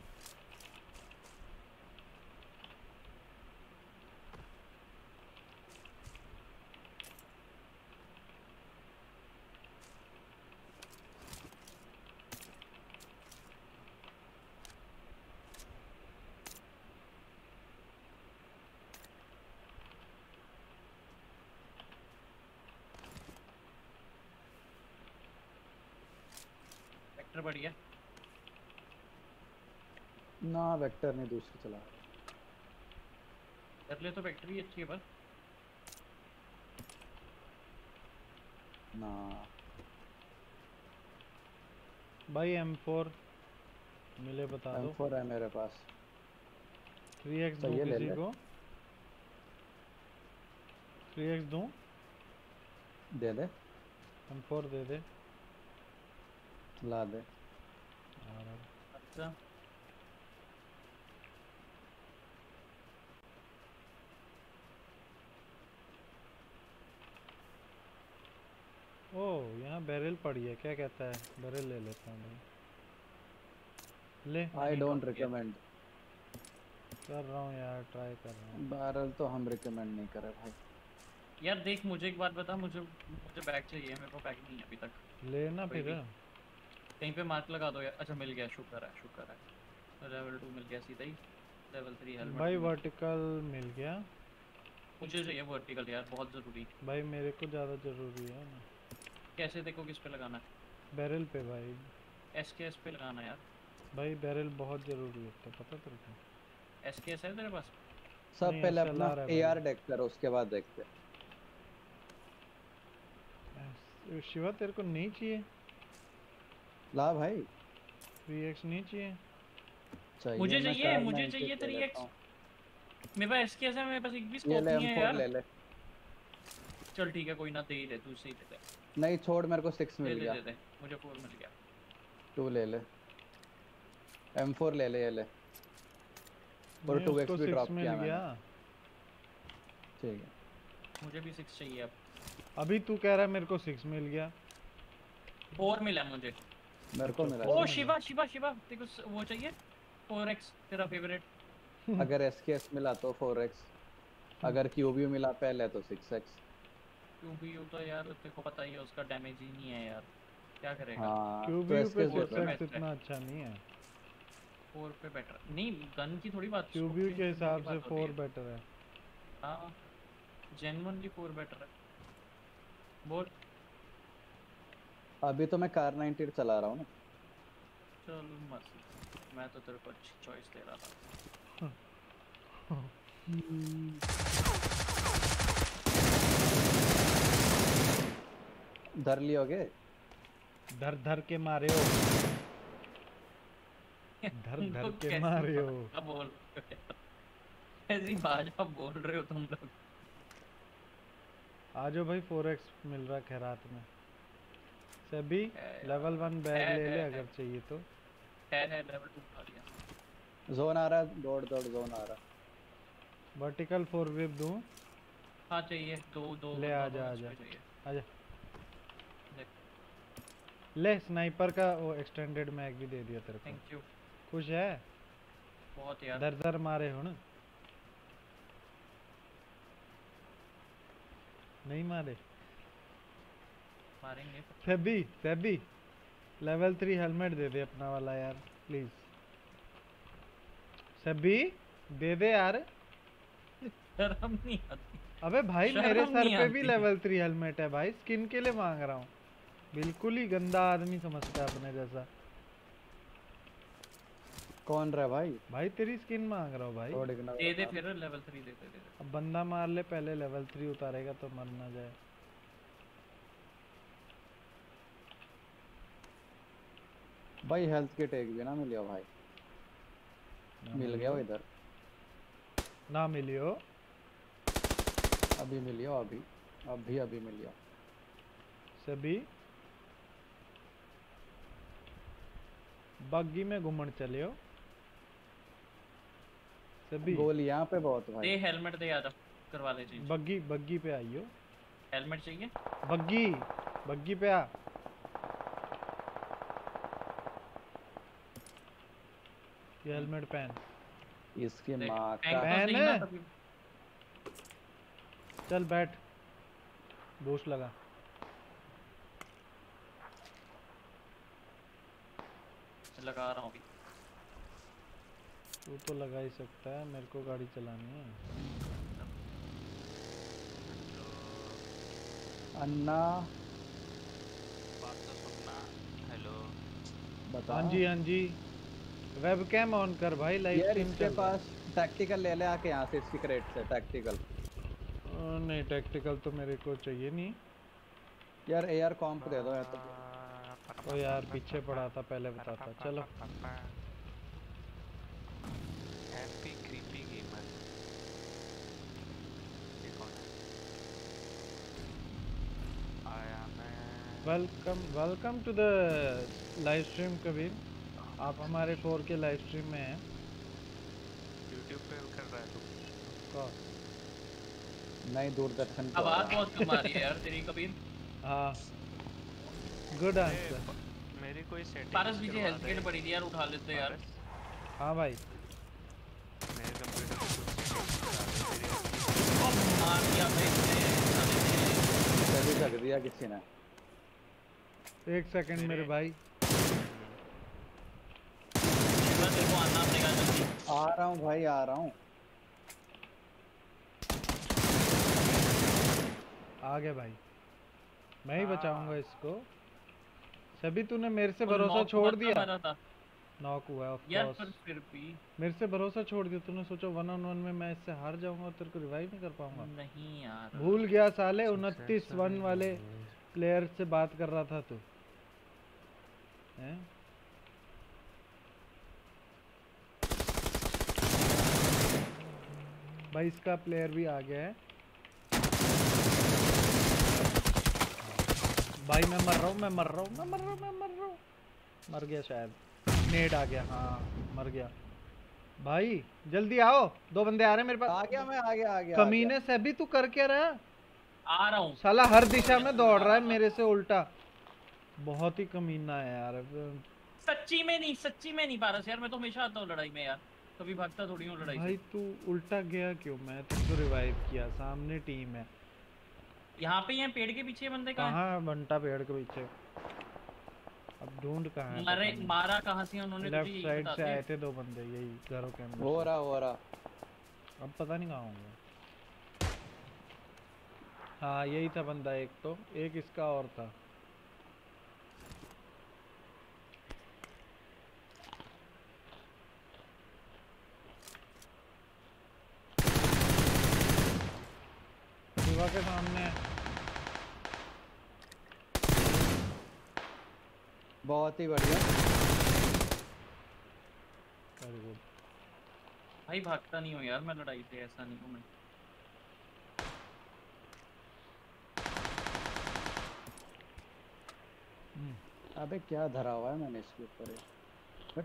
वेक्टर बढ़िया। ना वेक्टर ने दूसरी चला। कर ले तो वेक्टर ही अच्छी है पर। ना भाई एम फोर मिले बता एम दो। फोर है मेरे पास। थ्री एक्स तो दूँ ये ले किसी ले। को? थ्री एक्स दूँ? दे दे। एम फोर दे दे। ला दे। अच्छा ओ यहाँ बैरल पड़ी है, क्या कहता है? बैरल ले लेता हूँ भाई। ले आई नहीं डोंट drop किया। रिकमेंड। कर रहा हूँ यार, ट्राई कर रहा हूँ। बैरल तो हम रिकमेंड नहीं करे भाई। यार देख मुझे एक बात बता, मुझे मुझे बैग चाहिए, मेरे को बैग नहीं है अभी तक। लेना कोई फिर। भी कहीं पे मार्क लगा दो यार। अच्छा मिल गया, शुक्र है शुक्र है। लेवल टू मिल गया सीधा ही। लेवल थ्री हेलमेट भाई मिल गया। वर्टिकल मिल गया। मुझे चाहिए वर्टिकल यार, बहुत ज़रूरी। भाई मेरे को ज़्यादा ज़रूरी है ना। कैसे देखो किस पे लगाना है? बैरल पे भाई। एस के एस पे लगाना यार। भाई बैरल बहुत ज़रूरी होता है, पता तेरे को? एस के एस है तेरे पास? सब नहीं, पहले एस एल अपना आर है एआर भाई। डेक करो, उसके बाद देखते। एस- शिवा तेरे को नहीं चाहिए? ला भाई। थ्री एक्स नहीं चाहिए? चाहिए। मुझे मैं चाहिए कार मुझे नाइनटी चाहिए ले थ्री लेता एक्स हूँ। मेरे पास एस के एस है, मेरे पास एक भी ये स्कोप ले नहीं एम है फोर यार। ले ले। चल ठीक है कोई ना, दे ही दे, तू सही दे दे। नहीं छोड़, मेरे को सिक्स दे मिल दे गया। दे दे, मुझे फोर मिल गया। टू ले ले। एम फोर ले ले, ये ले। और नहीं टू उसको एक्स भी सिक्स ड्रॉप मिल किया गया। मैंने। ठीक है। मुझे भी सिक्स चाहिए अब। अभी तू कह रहा है मेरे को सिक्स मिल गया। फोर मिला मुझे। मेरे को अच्छा, मिला ओ मिला। शिवा शिवा शिवा तेरे को स- वो चाहिए फोर एक्स तेरा फेवरेट। अगर एसकेएस मिला तो फोर एक्स, अगर क्यूबी मिला पहले तो सिक्स एक्स। क्यों भी हो तो यार तेरे को पता ही है उसका डैमेज ही नहीं है यार, क्या करेगा। हाँ तो क्यूबी पे एसकेएस दे फोर सिक्स दो पे ना। एक्स बेस्ट है, इतना अच्छा नहीं है। फोर पे बेटर नहीं, गन की थोड़ी बात, क्यूबी स्कोप के की हिसाब से बात होती फोर है। बेटर है। हाँ जेन्युइनली फोर बेटर है। बोल। अभी तो मैं कार नाइनटी चला रहा हूँ ना। चल मस्त, मैं तो तेरे को अच्छी चॉइस दे रहा था। धर लियोगे? धर धर के मारे हो, धर धर तो के कैसी मारे हो। भाषा बोल रहे हो यार? कैसी भाषा बोल रहे हो तुम लोग? आ जाओ भाई, फोर एक्स मिल रहा है खैरात में। सभी है लेवल वन यार, बैग है ले है ले है अगर चाहिए तो। है है लेवल टू उठा लिया। जोन आ रहा है, दौड़ दौड़ जोन आ रहा है। वर्टिकल फोर वेव दूं? हाँ चाहिए, दो दो ले दोनों आजा इस आजा पे चाहिए। आजा। देख ले स्नाइपर का वो एक्सटेंडेड मैग भी दे दिया तेरे को। थैंक यू खुश है? बहुत यार। दर दर मारे हो ना? नहीं मारे? मारेंगे। सभी सभी लेवल थ्री हेलमेट दे दे अपना वाला यार प्लीज। सभी दे दे यार। शर्म नहीं आती? अबे भाई मेरे शर्म सर नहीं पे भी आती? लेवल थ्री हेलमेट है भाई, स्किन के लिए मांग रहा हूँ। बिल्कुल ही गंदा आदमी समझता है अपने जैसा। कौन रहा भाई? भाई तेरी स्किन मांग रहा हूँ भाई। थोड़ी इग्नोर दे दे करना। फिर लेवल थ्री दे दे दे दे। अब बंदा मार ले पहले, लेवल थ्री उतारेगा तो मर ना जाए। भाई हेल्थ किट एक भी ना मिलियो भाई। ना मिल गया वो इधर। ना मिलियो। अभी मिलियो, अभी अभी अभी मिलियो। सभी बग्गी में घूमन चलियो। सभी गोली यहाँ पे बहुत दे भाई। हेलमेट दे, आजा करवा ले चेंज। बग्गी बग्गी पे आइयो। हेलमेट चाहिए? बग्गी बग्गी पे आ। ये हेलमेट पहन। इसकी देख, माँ फेंक का। तो पहन सही ना है। तभी। चल बैठ, बूस्ट लगा। लगा रहा हूँ अभी। तू तो लगा ही सकता है, मेरे को गाड़ी चलानी है। अन्ना बात तो सुनना। हेलो बता। हाँ जी हाँ जी। वेबकैम ऑन कर भाई, लाइव यार स्ट्रीम इसके चल रहा है। पास टैक्टिकल ले ले आके यहाँ से, इसकी क्रेट से टैक्टिकल। ओ, नहीं टैक्टिकल तो मेरे को चाहिए नहीं। यार एआर कॉम्प दे दो या तो। ओ यार पीछे पड़ा था, पहले बताता। चलो हैप्पी क्रीपी गेमर। ये कौन है? आया मैं। Welcome welcome to the live stream Kabir. आप हमारे फोर के लाइव स्ट्रीम में हैं। यूट्यूब पे कर रहा है तू? तो नहीं, दूरदर्शन पे आवाज होगा। बहुत कम आ रही है यार तेरी कबीर। हाँ गुड आंसर। मेरी कोई सेटिंग पारस पीछे हेल्थ किट पड़ी थी यार, उठा लेते यार। हाँ भाई मेरे कंप्यूटर पे कुछ ओ मार दिया भाई इसने। सभी जग दिया किसी ने। एक सेकंड मेरे भाई। बस तेरे को आना पड़ेगा जल्दी। आ रहा हूँ भाई, आ रहा हूँ। आ गया भाई, मैं ही बचाऊंगा इसको। सभी तूने मेरे से वो भरोसा knock छोड़ हुआ था दिया। मेरा था। नॉक हुआ है ऑफ यार कोर्स। पर फिर भी मेरे से भरोसा छोड़ दिया तूने। सोचा वन ऑन वन में मैं इससे हार जाऊंगा और तेरे को रिवाइव नहीं कर पाऊंगा। नहीं यार। भूल गया साले, उनतीस वन वाले प्लेयर से बात कर रहा था तू हैं? भाई इसका प्लेयर भी आ गया है। भाई मैं मर रहा हूँ, मैं मर रहा हूँ, मैं मर रहा हूँ, मैं मर रहा हूँ। मर गया शायद, नेड आ गया। हाँ मर गया। भाई जल्दी आओ, दो बंदे आ रहे हैं मेरे आ पास। गया मैं, आ गया आ गया आ कमीने से भी तू कर क्या रहा है? आ रहा हूँ साला हर दिशा में दौड़ रहा है मेरे से उल्टा, बहुत ही कमीना है यार। अब सच्ची में नहीं, सच्ची में नहीं पारस यार, मैं तो हमेशा आता हूँ लड़ाई में यार, कभी भागता थोड़ी हूँ लड़ाई भाई से। तू उल्टा गया क्यों? मैं तुझको रिवाइव किया, सामने टीम है। यहाँ पे हैं पेड़ के पीछे बंदे कहाँ हैं? कहाँ बंटा पेड़ के पीछे? अब ढूंढ कहाँ है मरे पता मारा कहाँ से उन्होंने, नहीं। तुझे लेफ्ट यही साइड बता से दे। आए थे दो बंदे, यही घरों के अंदर हो से। रहा हो रहा। अब पता नहीं कहाँ होंगे। हाँ यही था बंदा एक, तो एक इसका और था। शिवा के सामने है। बहुत ही बढ़िया। Very good. भाई भागता नहीं हूँ यार मैं लड़ाई से, ऐसा नहीं हूँ मैं। अबे क्या धरा हुआ है मैंने इसके ऊपर ये? हट।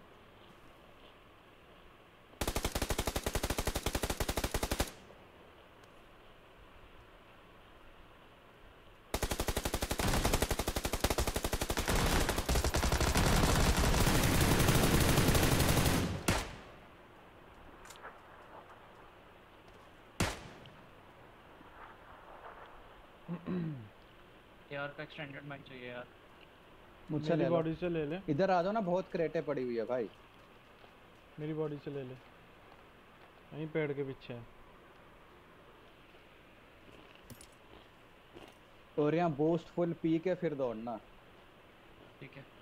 यार का एक्सटेंडेड मैच चाहिए यार। मुझसे मेरी ले लो। बॉडी से ले ले, इधर आ जाओ ना, बहुत क्रेटे पड़ी हुई है भाई। मेरी बॉडी से ले ले, वहीं पेड़ के पीछे है। और यहाँ बूस्ट फुल पी के फिर दौड़ना। ठीक है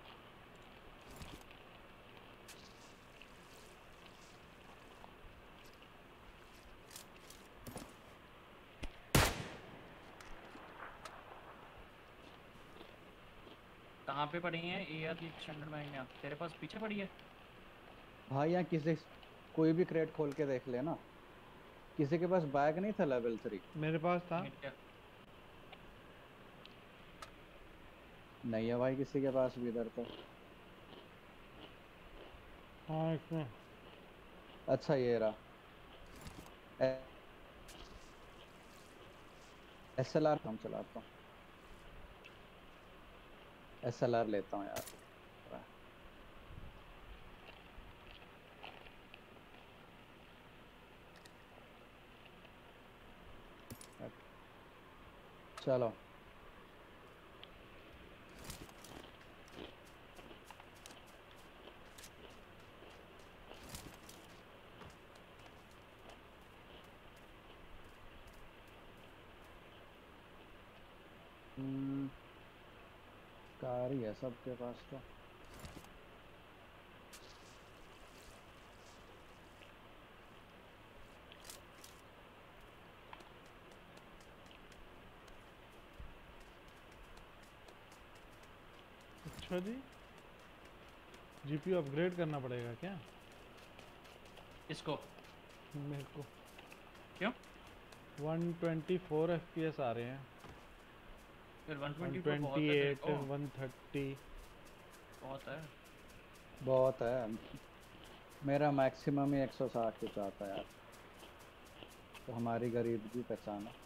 कहाँ पे पड़ी हैं ये यार, एक्सटेंडेड मैच में तेरे पास पीछे पड़ी है? भाई यहाँ किसी कोई भी क्रेट खोल के देख लेना। किसी के पास बैग नहीं था लेवल थ्री? मेरे पास था। मिल गया। नहीं है भाई किसी के पास भी इधर तो। हाँ इसमें। अच्छा ये रहा। एस एल आर हम चलाता हूँ, एस एल आर लेता हूँ यार। चलो हम्म, कार ही है सबके पास तो। अच्छा जी, जीपीयू अपग्रेड करना पड़ेगा क्या इसको मेरे को? क्यों? वन ट्वेंटी फोर एफपीएस आ रहे हैं, फिर वन वन ट्वेंटी फोर बहुत है ट्वेंटी तेरे एट, को? One thirty. बहुत है। बहुत है, मेरा मैक्सिमम ही एक सौ साठ कुछ आता है यार, तो हमारी गरीब की पहचान है।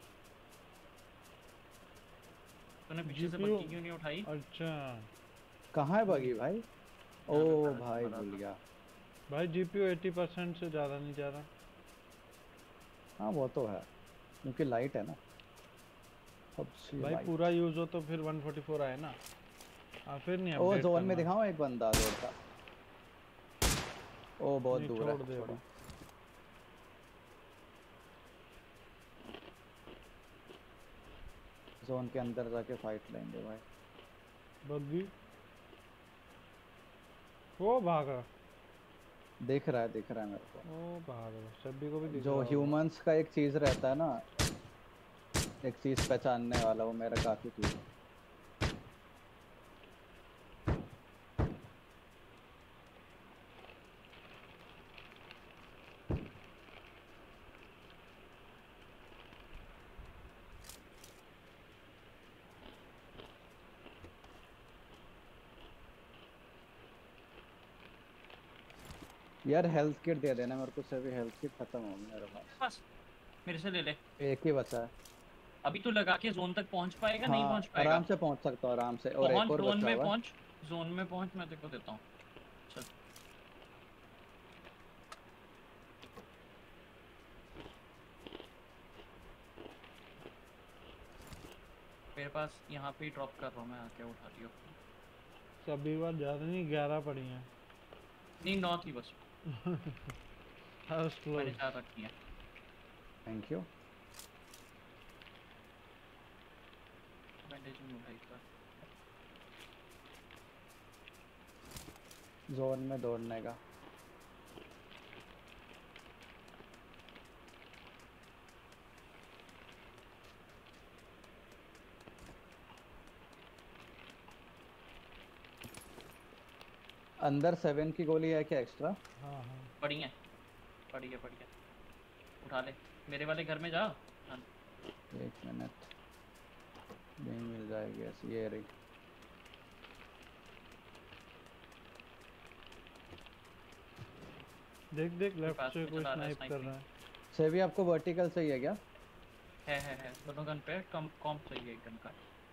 तूने पीछे से जीपीयू बग्गी क्यों नहीं उठाई? अच्छा कहाँ है बगी भाई? ओ यहाँ पे खड़ा भाई था, भूल गया। भाई जीपीयू एटी परसेंट से ज़्यादा नहीं जा रहा। हाँ वो तो है क्योंकि लाइट है ना सबसे भाई लाइट। पूरा यूज हो तो फिर वन फोर्टी फोर आए ना। हाँ फिर नहीं ओ अपडेट जोन में करना। दिखाऊं एक बंदा दौड़ता। ओ बहुत नहीं, दूर है छोड़ दे छोड़ो। अभी। जोन के अंदर जाके फाइट लेंगे भाई। बग्गी वो भागा, दिख रहा है दिख रहा है मेरे को। ओ भागा, सभी को भी दिख जो रहा होगा। ह्यूमंस का एक चीज रहता है ना, एक चीज पहचानने वाला, वो मेरा काफी चीज है। यार हेल्थ किट दे देना मेरे को, सभी हेल्थ किट खत्म हो गई मेरे पास। बस मेरे से ले ले। एक ही बचा है। अभी तू लगा के जोन तक पहुंच पाएगा, नहीं हाँ पहुंच पाएगा? आराम से पहुंच सकता हूँ, आराम से, और एक पहुंच और जोन बचा में हुआ है। पहुंच। जोन में पहुंच, मैं तेरे को देता हूँ। चल। मेरे पास यहाँ पे ही ड्रॉप कर रहा हूँ मैं, आके उठा लियो। सभी बार ज़्यादा नहीं, ग्यारह पड़ी हैं। नहीं, नौ थी बस। फर्स्ट मैंने क्लोज। चार रखी है। Thank you. बैंडेज नहीं उठाई इस बार। जोन में दौड़ने का। अंदर सेवन की गोली है क्या एक्स्ट्रा? हाँ हाँ। पड़ी है, पड़ी है, पड़ी है। उठा ले। मेरे वाले घर में जा। हाँ। एक मिनट, नहीं मिल जाएगी ऐसी, ये रही। देख देख मेरे लेफ्ट पास से में कोई चला रहा है स्नाइप कर स्नाइपिंग। रहा है। सेवी आपको वर्टिकल चाहिए क्या? है है है दोनों गन पे कम कॉम्प चाहिए एक गन का।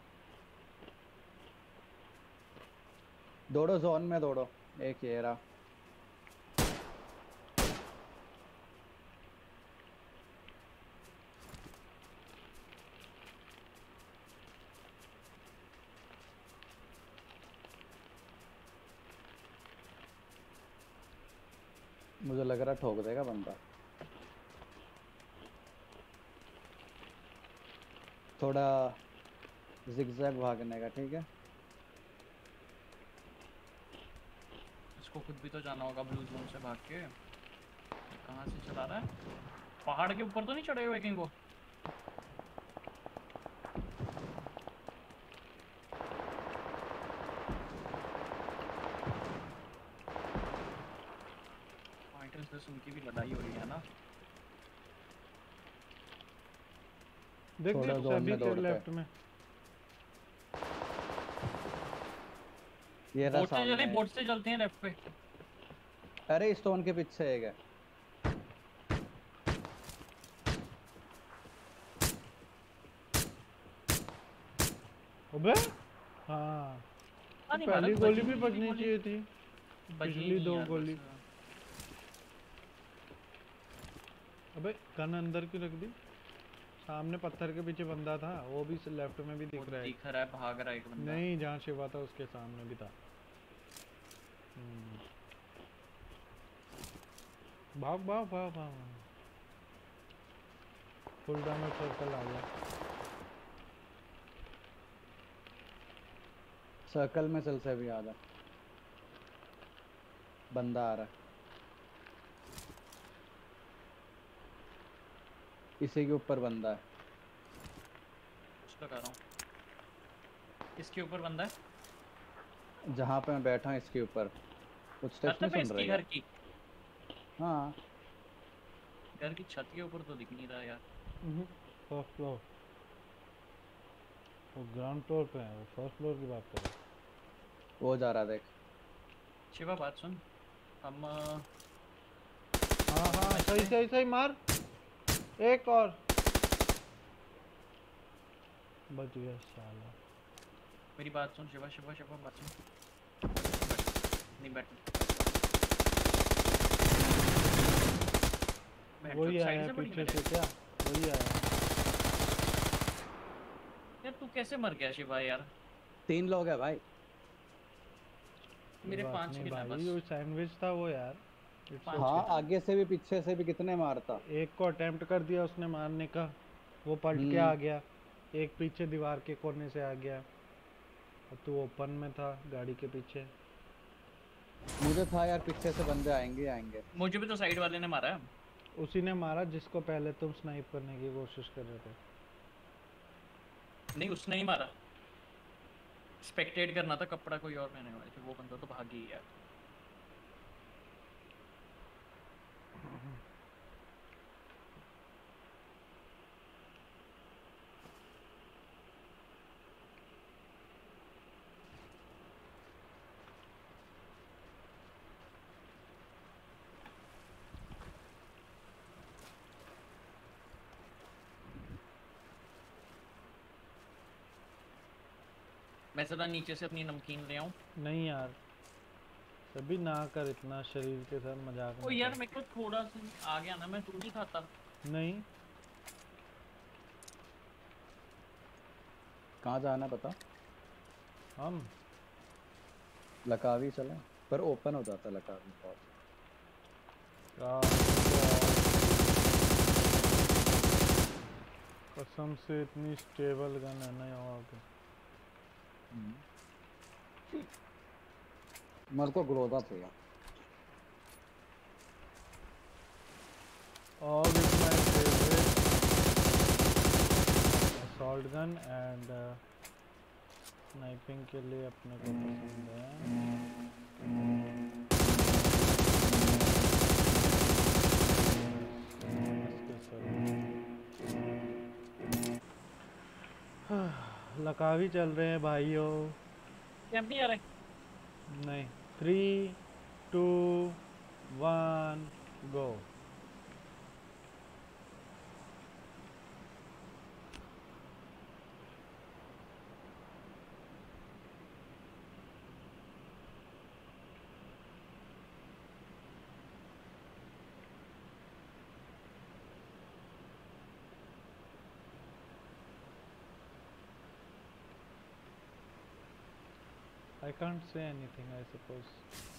दौड़ो जोन में दौड़ो। एक ये रहा। मुझे लग रहा ठोक देगा बंदा। थोड़ा जिगजैग भागने का, ठीक है। इसको खुद भी तो जाना होगा ब्लू जोन से भाग के। कहाँ से चला रहा है? पहाड़ के ऊपर तो नहीं चढ़े हुए कहीं वो? फाइटर्स से उनकी भी लड़ाई हो रही है ना। देख थोड़ा देख जोन सभी में के दौड़ते लेफ्ट में। ये रहा बोट से चले, सामने। बोट से चलते हैं लेफ्ट पे। अरे स्टोन के पीछे एक है। अबे हाँ, हाँ तो नहीं पहली मारा, गोली बजी भी नहीं मेरी बजनी गोली। चाहिए थी। बजी पिछली नहीं दो यार गोली। बस। अबे गन अंदर क्यों रख दी? सामने पत्थर के पीछे बंदा था, वो भी लेफ्ट में भी वो दिख रहा है। दिख रहा है, भाग रहा है एक बंदा। नहीं, जहाँ शिवा था उसके सामने भी था। हम्म। भाग भाग भाग भाग। फुल डैमेज सर्कल आ गया। सर्कल में चल से भी आ रहा। बंदा आ रहा है। इसी के ऊपर बंदा है। कुछ तो कर रहा हूँ। इसके ऊपर बंदा है। जहाँ पे मैं बैठा हूँ इसके ऊपर। कुछ स्टेप्स छत नहीं पे सुन इसकी रहे क्या? घर की। हाँ। घर की छत के ऊपर तो दिख नहीं रहा यार। First floor. वो ग्राउंड फ्लोर पे है, वो फर्स्ट फ्लोर की बात कर रहा है। वो जा रहा देख। शिवा बात सुन। हम अ, हाँ हाँ, सही सही सही मार। एक और बच गया साला। मेरी बात सुन शिवा, शिवा शिवा बात सुन। नहीं बैठ। बैठ वही जो, साइड आया से बड़ी पीछे मेरे। से क्या? वही आया। यार तू कैसे मर गया शिवा यार? तीन लोग है भाई। मेरे बात पांच नहीं किल है भाई, बस। वो सैंडविच था वो यार। It's पांच हाँ okay। आगे से भी पीछे से भी कितने मारता। एक को अटेम्प्ट कर दिया उसने मारने का, वो पलट के हम्म। आ गया। एक पीछे दीवार के कोने से आ गया। और तू ओपन में था गाड़ी के पीछे। मुझे था यार पीछे से बंदे आएंगे ही आएंगे। मुझे भी तो साइड वाले ने मारा है। उसी ने मारा जिसको पहले तुम स्नाइप करने की कोशिश कर रहे थे। नहीं उसने ही मारा। स्पेक्टेट करना था, कपड़ा कोई और पहने हुआ है, फिर वो बंदा तो भाग ही गया। मैं जरा नीचे से अपनी नमकीन ले आऊं। नहीं यार सभी ना कर इतना शरीर के साथ मजाक ओ मत यार कर। मेरे को थोड़ा सा आ गया ना, मैं तू नहीं खाता। नहीं कहाँ जाना पता? हम लकावी चले, पर ओपन हो जाता है लकावी बहुत। का कसम से इतनी स्टेबल गन है ना यहाँ पे। मेरे को ग्रोजा चाहिए। और is my favourite assault gun and sniping के लिए अपने को पसंद है। लकावी चल रहे हैं भाइयों। कैंप नहीं आ रहा है? नहीं three two one go. I can't say anything, I suppose.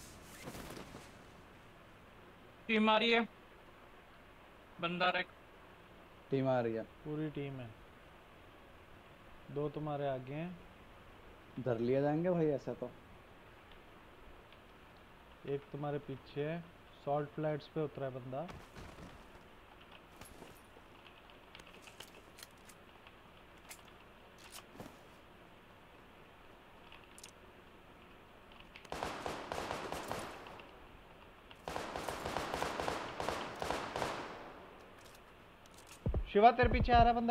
Team आ रही है, बंदा रख। टीम आ रही है। पूरी टीम है, दो तुम्हारे आगे हैं। धर लिए जाएंगे भाई ऐसा तो। एक तुम्हारे पीछे है, सॉल्ट फ्लैट्स पे उतरा है बंदा। शिवा तेरे पीछे आ रहा है बंदा।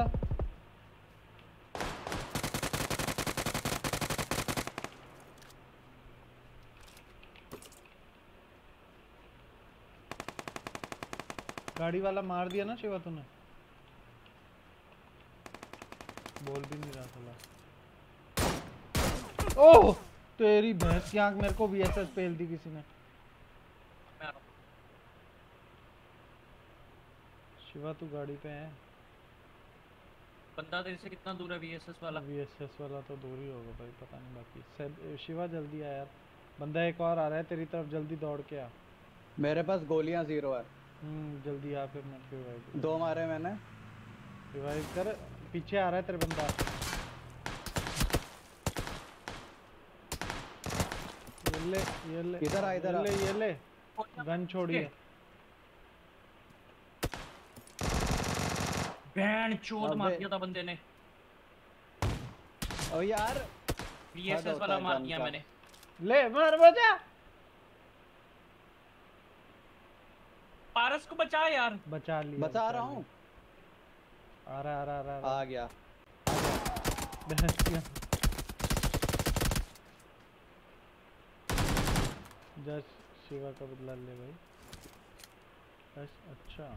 गाड़ी वाला मार दिया ना शिवा तूने? बोल भी नहीं रहा था। ओह तेरी भैंस की आंख, मेरे को वीएसएस पेल दी किसी ने। शिवा तू गाड़ी पे है? बंदा तेरे से कितना दूर है वीएसएस वाला? वीएसएस वाला तो दूर ही होगा भाई, पता नहीं बाकी सब। शिवा जल्दी आ यार, बंदा एक और आ रहा है तेरी तरफ, जल्दी दौड़ के आ। मेरे पास गोलियां जीरो है। हम्म जल्दी आ, फिर मैं रिवाइव। दो मारे मैंने। रिवाइव कर, पीछे आ रहा है तेरे बंदा। ये ले ये ले इधर आ इधर आ। ये ले ये ले, गन छोड़िए। बैंड चोद मार दिया था बंदे ने। ओ यार वीएसएस वाला मार दिया मैंने। ले मार बचा। पारस को बचा यार। बचा लिया, बचा रहा हूँ। आ रहा आ रहा आ रहा आ गया। जस्ट शिवा का बदला ले भाई। अच्छा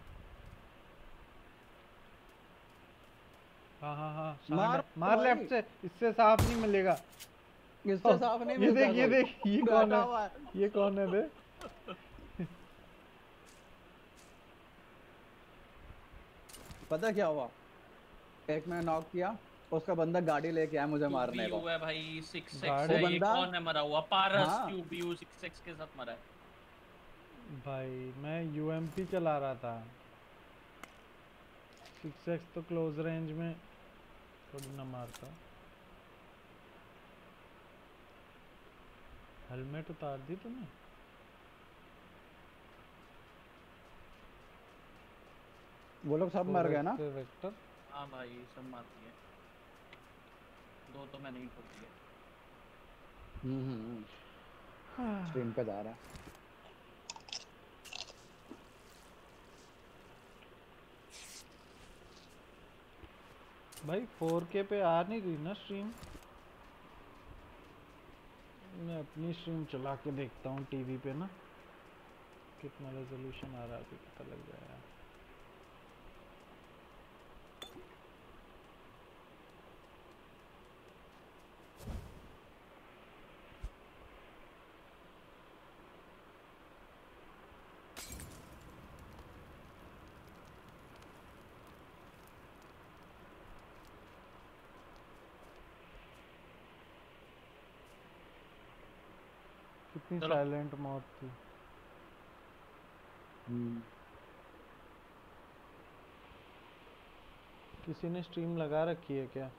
हाँ हाँ हाँ मार मार लेफ्ट से, इससे साफ नहीं मिलेगा। इससे साफ नहीं ये मिलता। देख ये देख ये कौन है, ये कौन है बे? पता क्या हुआ, एक मैंने नॉक किया, उसका बंदा गाड़ी लेके आया मुझे मारने को। है भाई सिक्स सिक्स गाड़ी है, ये बंदा- कौन है मरा हुआ? पारस हाँ। क्यूबीयू सिक्स सिक्स के साथ मरा है भाई। मैं यूएमपी चला रहा था। सिक्स एक्स तो क्लोज रेंज में थोड़ी ना मारता। हेलमेट उतार दी तूने? वो लोग सब मर गए ना? वेक्टर। हाँ भाई सब मार दिए, दो तो मैंने ही ठोक दिए। हम्म हम्म स्ट्रीम पे जा रहा है। भाई फोर के पे आ नहीं रही ना स्ट्रीम। मैं अपनी स्ट्रीम चला के देखता हूँ टीवी पे ना, कितना रेजोल्यूशन आ रहा है अभी पता लग जाएगा। कितनी चलो। साइलेंट मौत थी। हम्म, किसी ने स्ट्रीम लगा रखी है क्या?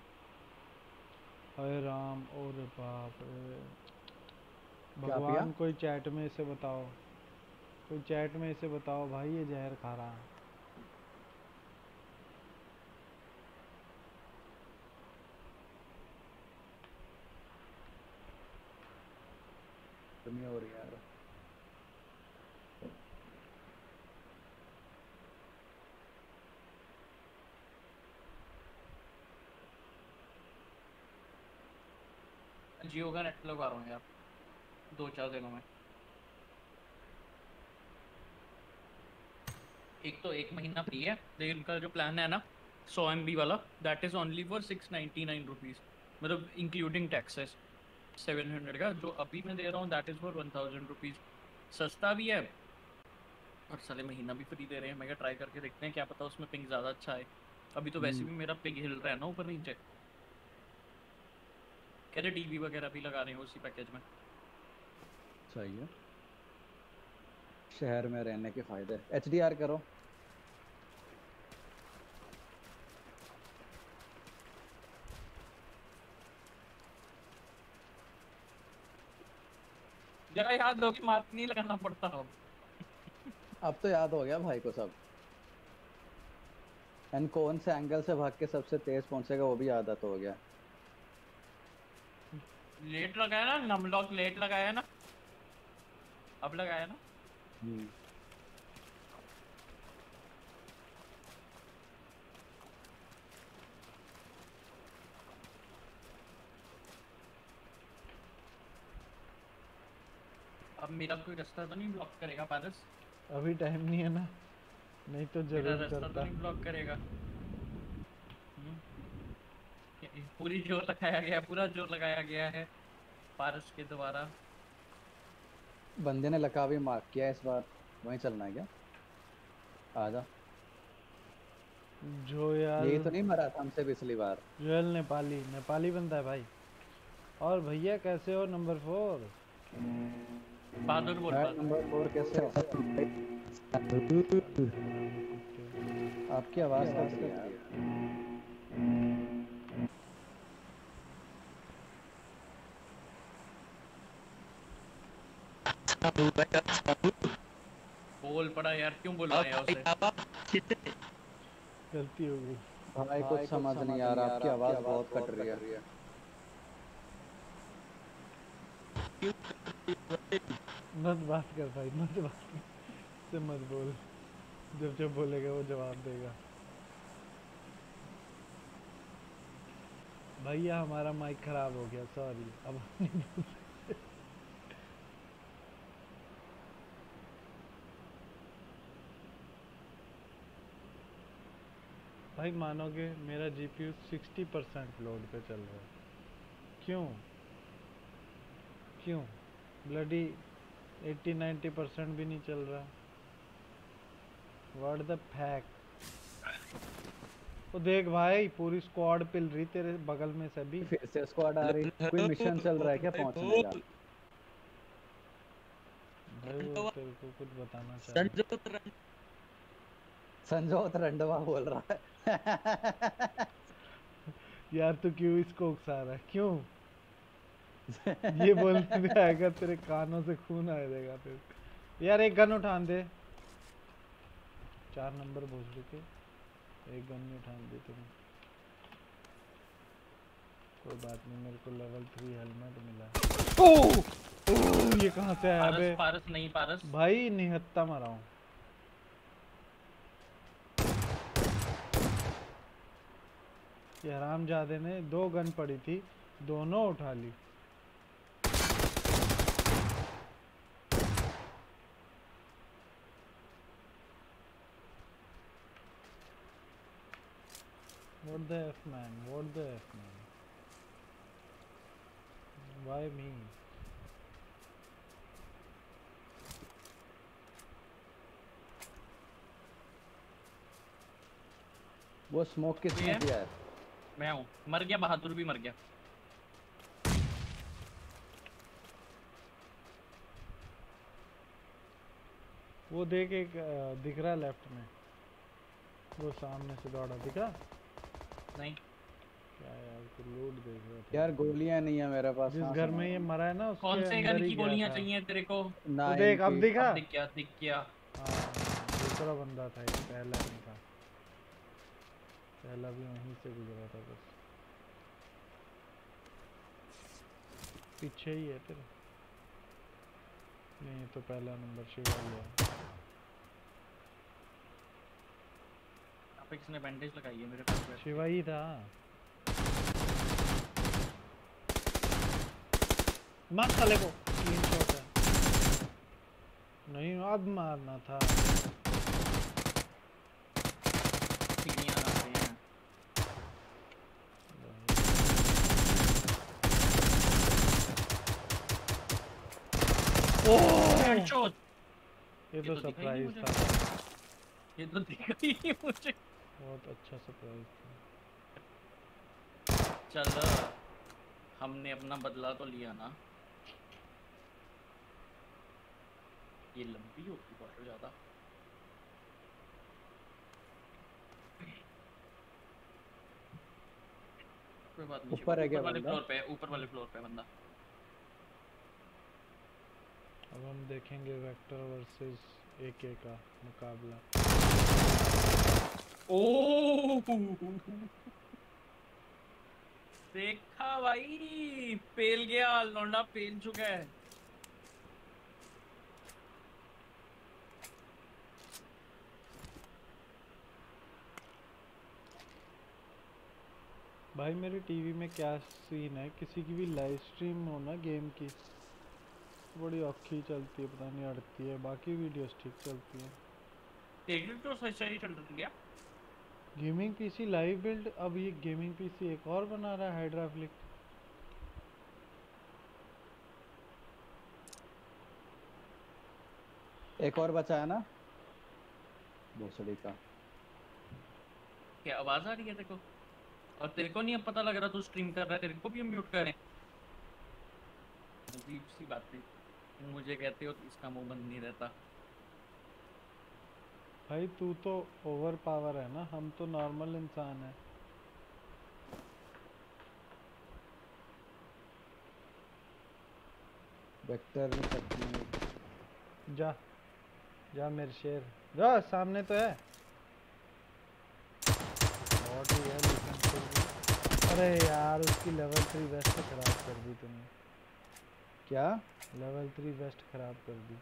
हाय राम, और बाप रे क्या पिया? भगवान, कोई चैट में इसे बताओ, कोई चैट में इसे बताओ भाई ये जहर खा रहा है। गर्मी हो रही है यार। जियो का नेट लगा रहा हूँ यार दो चार दिनों में। एक तो एक महीना फ्री है, लेकिन उनका जो प्लान है ना सौ एम बी वाला, that is only for six ninety nine rupees, मतलब इंक्लूडिंग टैक्सेस। सेवन हंड्रेड का जो अभी मैं दे रहा हूँ that is for one thousand rupees. सस्ता भी है और साले महीना भी फ्री दे रहे हैं। मैं क्या ट्राई करके देखते हैं, क्या पता उसमें पिंग ज़्यादा अच्छा है। अभी तो वैसे हम्म, भी मेरा पिंग हिल रहा है ना ऊपर नीचे। कह रहे टीवी वगैरह भी लगा रहे हैं उसी पैकेज में। सही है। शहर में रहने के फायदे। एच डी आर करो। जगह याद होगी, मार्क नहीं लगाना पड़ता अब। अब तो याद हो गया भाई को सब, एंड कौन से एंगल से भाग के सबसे तेज पहुंचेगा वो भी आदत हो गया। लेट लगाया ना, नमलॉक लेट लगाया ना, अब लगाया ना। हम्म, अब मेरा कोई रास्ता तो नहीं ब्लॉक करेगा पारस? अभी टाइम नहीं है ना, नहीं तो मेरा जरूर रास्ता तो करता। नहीं ब्लॉक करेगा। हम्म, ये पूरी जोर लगाया गया, पूरा जोर लगाया गया है पारस के द्वारा। बंदे ने लका भी मार्क किया इस बार। वहीं चलना है क्या? आजा। जोयल, यही तो नहीं मरा था हमसे पिछली बार। जोयल नेपाली, नेपाली बनता है भाई। और भैया कैसे हो नंबर फोर? बहादुर बोल है रहा था। नंबर फोर कैसे हो? आपकी आवाज कट रही है यार। बोल पड़ा यार, क्यों बुलवाया उसे? गलती हो गई। भाई कुछ समझ नहीं आ रहा, आपकी आवाज बहुत कट रही है। मत बात कर भाई, मत बात कर, से मत बोल। जब जब बोलेगा वो जवाब देगा। भैया हमारा माइक खराब हो गया, सॉरी, अब हम नहीं बोल सकते। भाई मानोगे मेरा जीपीयू सिक्सटी परसेंट लोड पे चल रहा है। क्यों क्यों ब्लडी एट्टी नाइन्टी परसेंट भी नहीं चल रहा। What the fact. तो देख भाई पूरी स्क्वाड पिल रही तेरे बगल में सभी। फिर से स्क्वाड आ रही। कोई मिशन चल रहा है क्या पहुंचने का? भाई वो तेरे को कुछ बताना चाह रहा है। संजोत रंडवा बोल रहा है। यार तू क्यों इसको उकसा रहा है, क्यों? ये बोलने पे आएगा तेरे कानों से खून आ जाएगा फिर। यार एक गन उठान दे, चार नंबर भोसड़ी के, एक गन नहीं उठान दे तुम्हें। कोई बात नहीं, मेरे को लेवल थ्री हेलमेट मिला। ओह ओह ये कहाँ से आया बे? पारस पारस नहीं पारस। भाई निहत्ता मारा हूँ। ये हरामजादे ने दो गन पड़ी थी, दोनों उठा ली। What the F man? What the F man? Why me? वो स्मोक किसने है? किया है? मैं हूँ, मर गया, बहादुर भी मर गया। वो देख एक अ, दिख रहा है लेफ्ट में, वो सामने से दौड़ा, दिखा? नहीं क्या यार, तो लूट देख रहा था। यार गोलियां नहीं है मेरे पास, जिस कहाँ घर से में ये मारूं? मरा है ना उसके कौन से अंदर गन ही की गया गोलियां था। चाहिए तेरे को? वो देख, अब नाइन दिखा? अब दिख गया दिख गया। हाँ, दूसरा बंदा था, ये पहला नहीं था, पहला भी वहीं से गुजरा था बस। पीछे ही है तेरे। नहीं, तो पहला नंबर शिवाई है। यहाँ पे किसने बैंडेज लगाई है मेरे पास बैठ के? शिवाई था। मार साले को, क्लीन शॉट है। नहीं, अब मारना था। सीढ़ियाँ आते हैं। Oh, headshot. ये ये तो तो दिखा ही नहीं सरप्राइज मुझे। था। ये तो दिखा ही नहीं मुझे। बहुत अच्छा सरप्राइज था। चल हमने अपना बदला तो लिया ना। ये लंबी होती बहुत ज्यादा। कोई बात नहीं, ऊपर है क्या ऊपर वाले बंदा? फ्लोर पे है, ऊपर वाले फ्लोर पे है बंदा। अब हम देखेंगे वेक्टर वर्सेस एके का मुकाबला। ओह देखा भाई, पेल गया लौंडा, पेल चुका है। भाई मेरी टीवी में क्या सीन है, किसी की भी लाइव स्ट्रीम हो ना गेम की, बड़ी औखी चलती है, पता नहीं अड़ती है, बाकी वीडियोस ठीक चलती है। तेरी तो सही सही चल रही है। गेमिंग पीसी लाइव बिल्ड, अब ये गेमिंग पीसी एक और बना रहा है हाइड्राफ्लिक। एक और बचा है ना भोसड़ी का। क्या आवाज आ रही है देखो? और तेरे को नहीं अब पता लग रहा तू स्ट्रीम कर रहा है? तेरे को भी हम म्यूट करें? अजीब सी बात है, तुम मुझे कहते हो तो इसका मुंह बंद नहीं रहता। भाई तू तो ओवर पावर है ना, हम तो नॉर्मल इंसान है। वेक्टर में सकती जा जा मेरे शेर, जा, सामने तो है। बहुत ही है लेकिन फिर भी। अरे यार, उसकी लेवल थ्री वेस्ट खराब कर दी तुमने। क्या? लेवल थ्री वेस्ट खराब कर दी।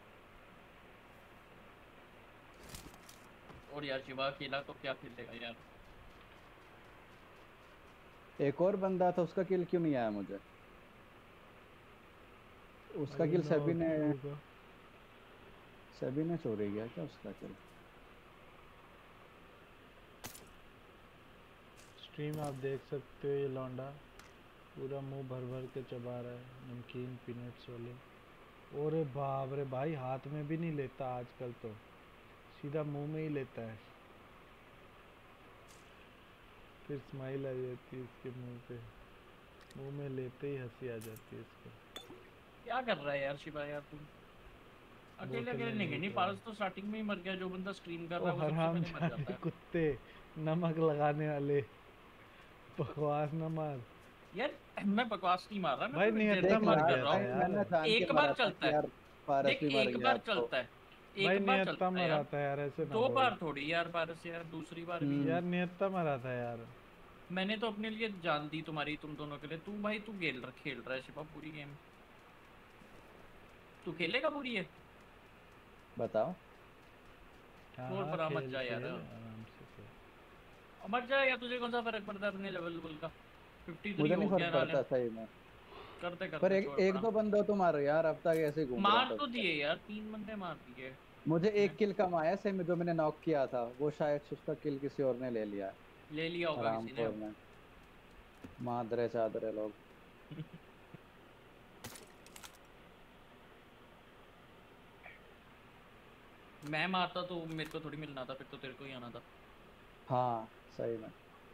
और यार शिवा अकेला तो क्या खेलेगा यार। एक और बंदा था, उसका किल क्यों नहीं आया मुझे? उसका किल सभी ने सभी ने चोरी किया क्या उसका किल? स्ट्रीम आप देख सकते हो, ये लौंडा पूरा मुंह भर भर के चबा रहा है नमकीन पीनट्स वाले। ओरे बाप रे भाई, हाथ में भी नहीं लेता आजकल तो, सीधा मुंह में ही लेता है। फिर स्माइल आ जाती है इसके मुंह पे, मुंह में लेते ही हंसी आ जाती है इसको। क्या कर रहा है यार शिवा यार तू? अकेले बोतलें अकेले नहीं लूट नहीं, रहा पारस है। तो स्टार्टिंग में ही मर गया। जो बंदा स्ट्रीम कर ओ रहा है वो सबसे हराम पहले मर जाता जाने है। कुत्ते, नमक लगाने वाले, बकवास न मार। यार मैं बकवास नहीं मार रहा, मैं भाई तो नियता देख जेन्युइन मर बात यार कर गया रहा था भाई, हूँ। यार। मैंने जान के एक मरा बार था चलता कि है, यार पारस देख भी मर एक गया बार तो। चलता है, भाई एक बार नियता चलता है मरा यार। था यार, ऐसे ना दो बोल। बार थोड़ी यार पारस यार, दूसरी बार भी। हम्म यार नियता मरा था यार। मैंने तो अपने लिए जान दी तुम्हारी, तुम दोनों के लिए। तू भाई तू खेल रहा खेल रहा है शिवा पूरी गेम। तू खेलेगा पूरी है? बताओ। हाँ छोड़ हाँ, परा मत खेल जा यार। खेल आराम से खेल। अब मत जा यार, तुझे कौन सा फर्क पड़ता है अपने लेवल का? फिफ्टी थ्री मुझे हो नहीं गया फर्क नाले। पड़ता सही में। करते पर करते एक छोड़ एक पड़ा। दो बंदों तो मारो यार, अब तक ऐसे ही घूम रहा हूँ मार तब तो से। दिए यार, तीन बंदे मार दिए। मुझे मैं एक किल कम आया सही में, जो मैंने नॉक किया था वो शायद से उसका किल किसी और ने ले लिया है। ले लिया होगा किसी ने हरामखोर अब। ने। मादरे चादरे लोग। मैं मारता तो मेरे को थोड़ी मिलना था, फिर तो तेरे को ही आना था। हाँ सही में।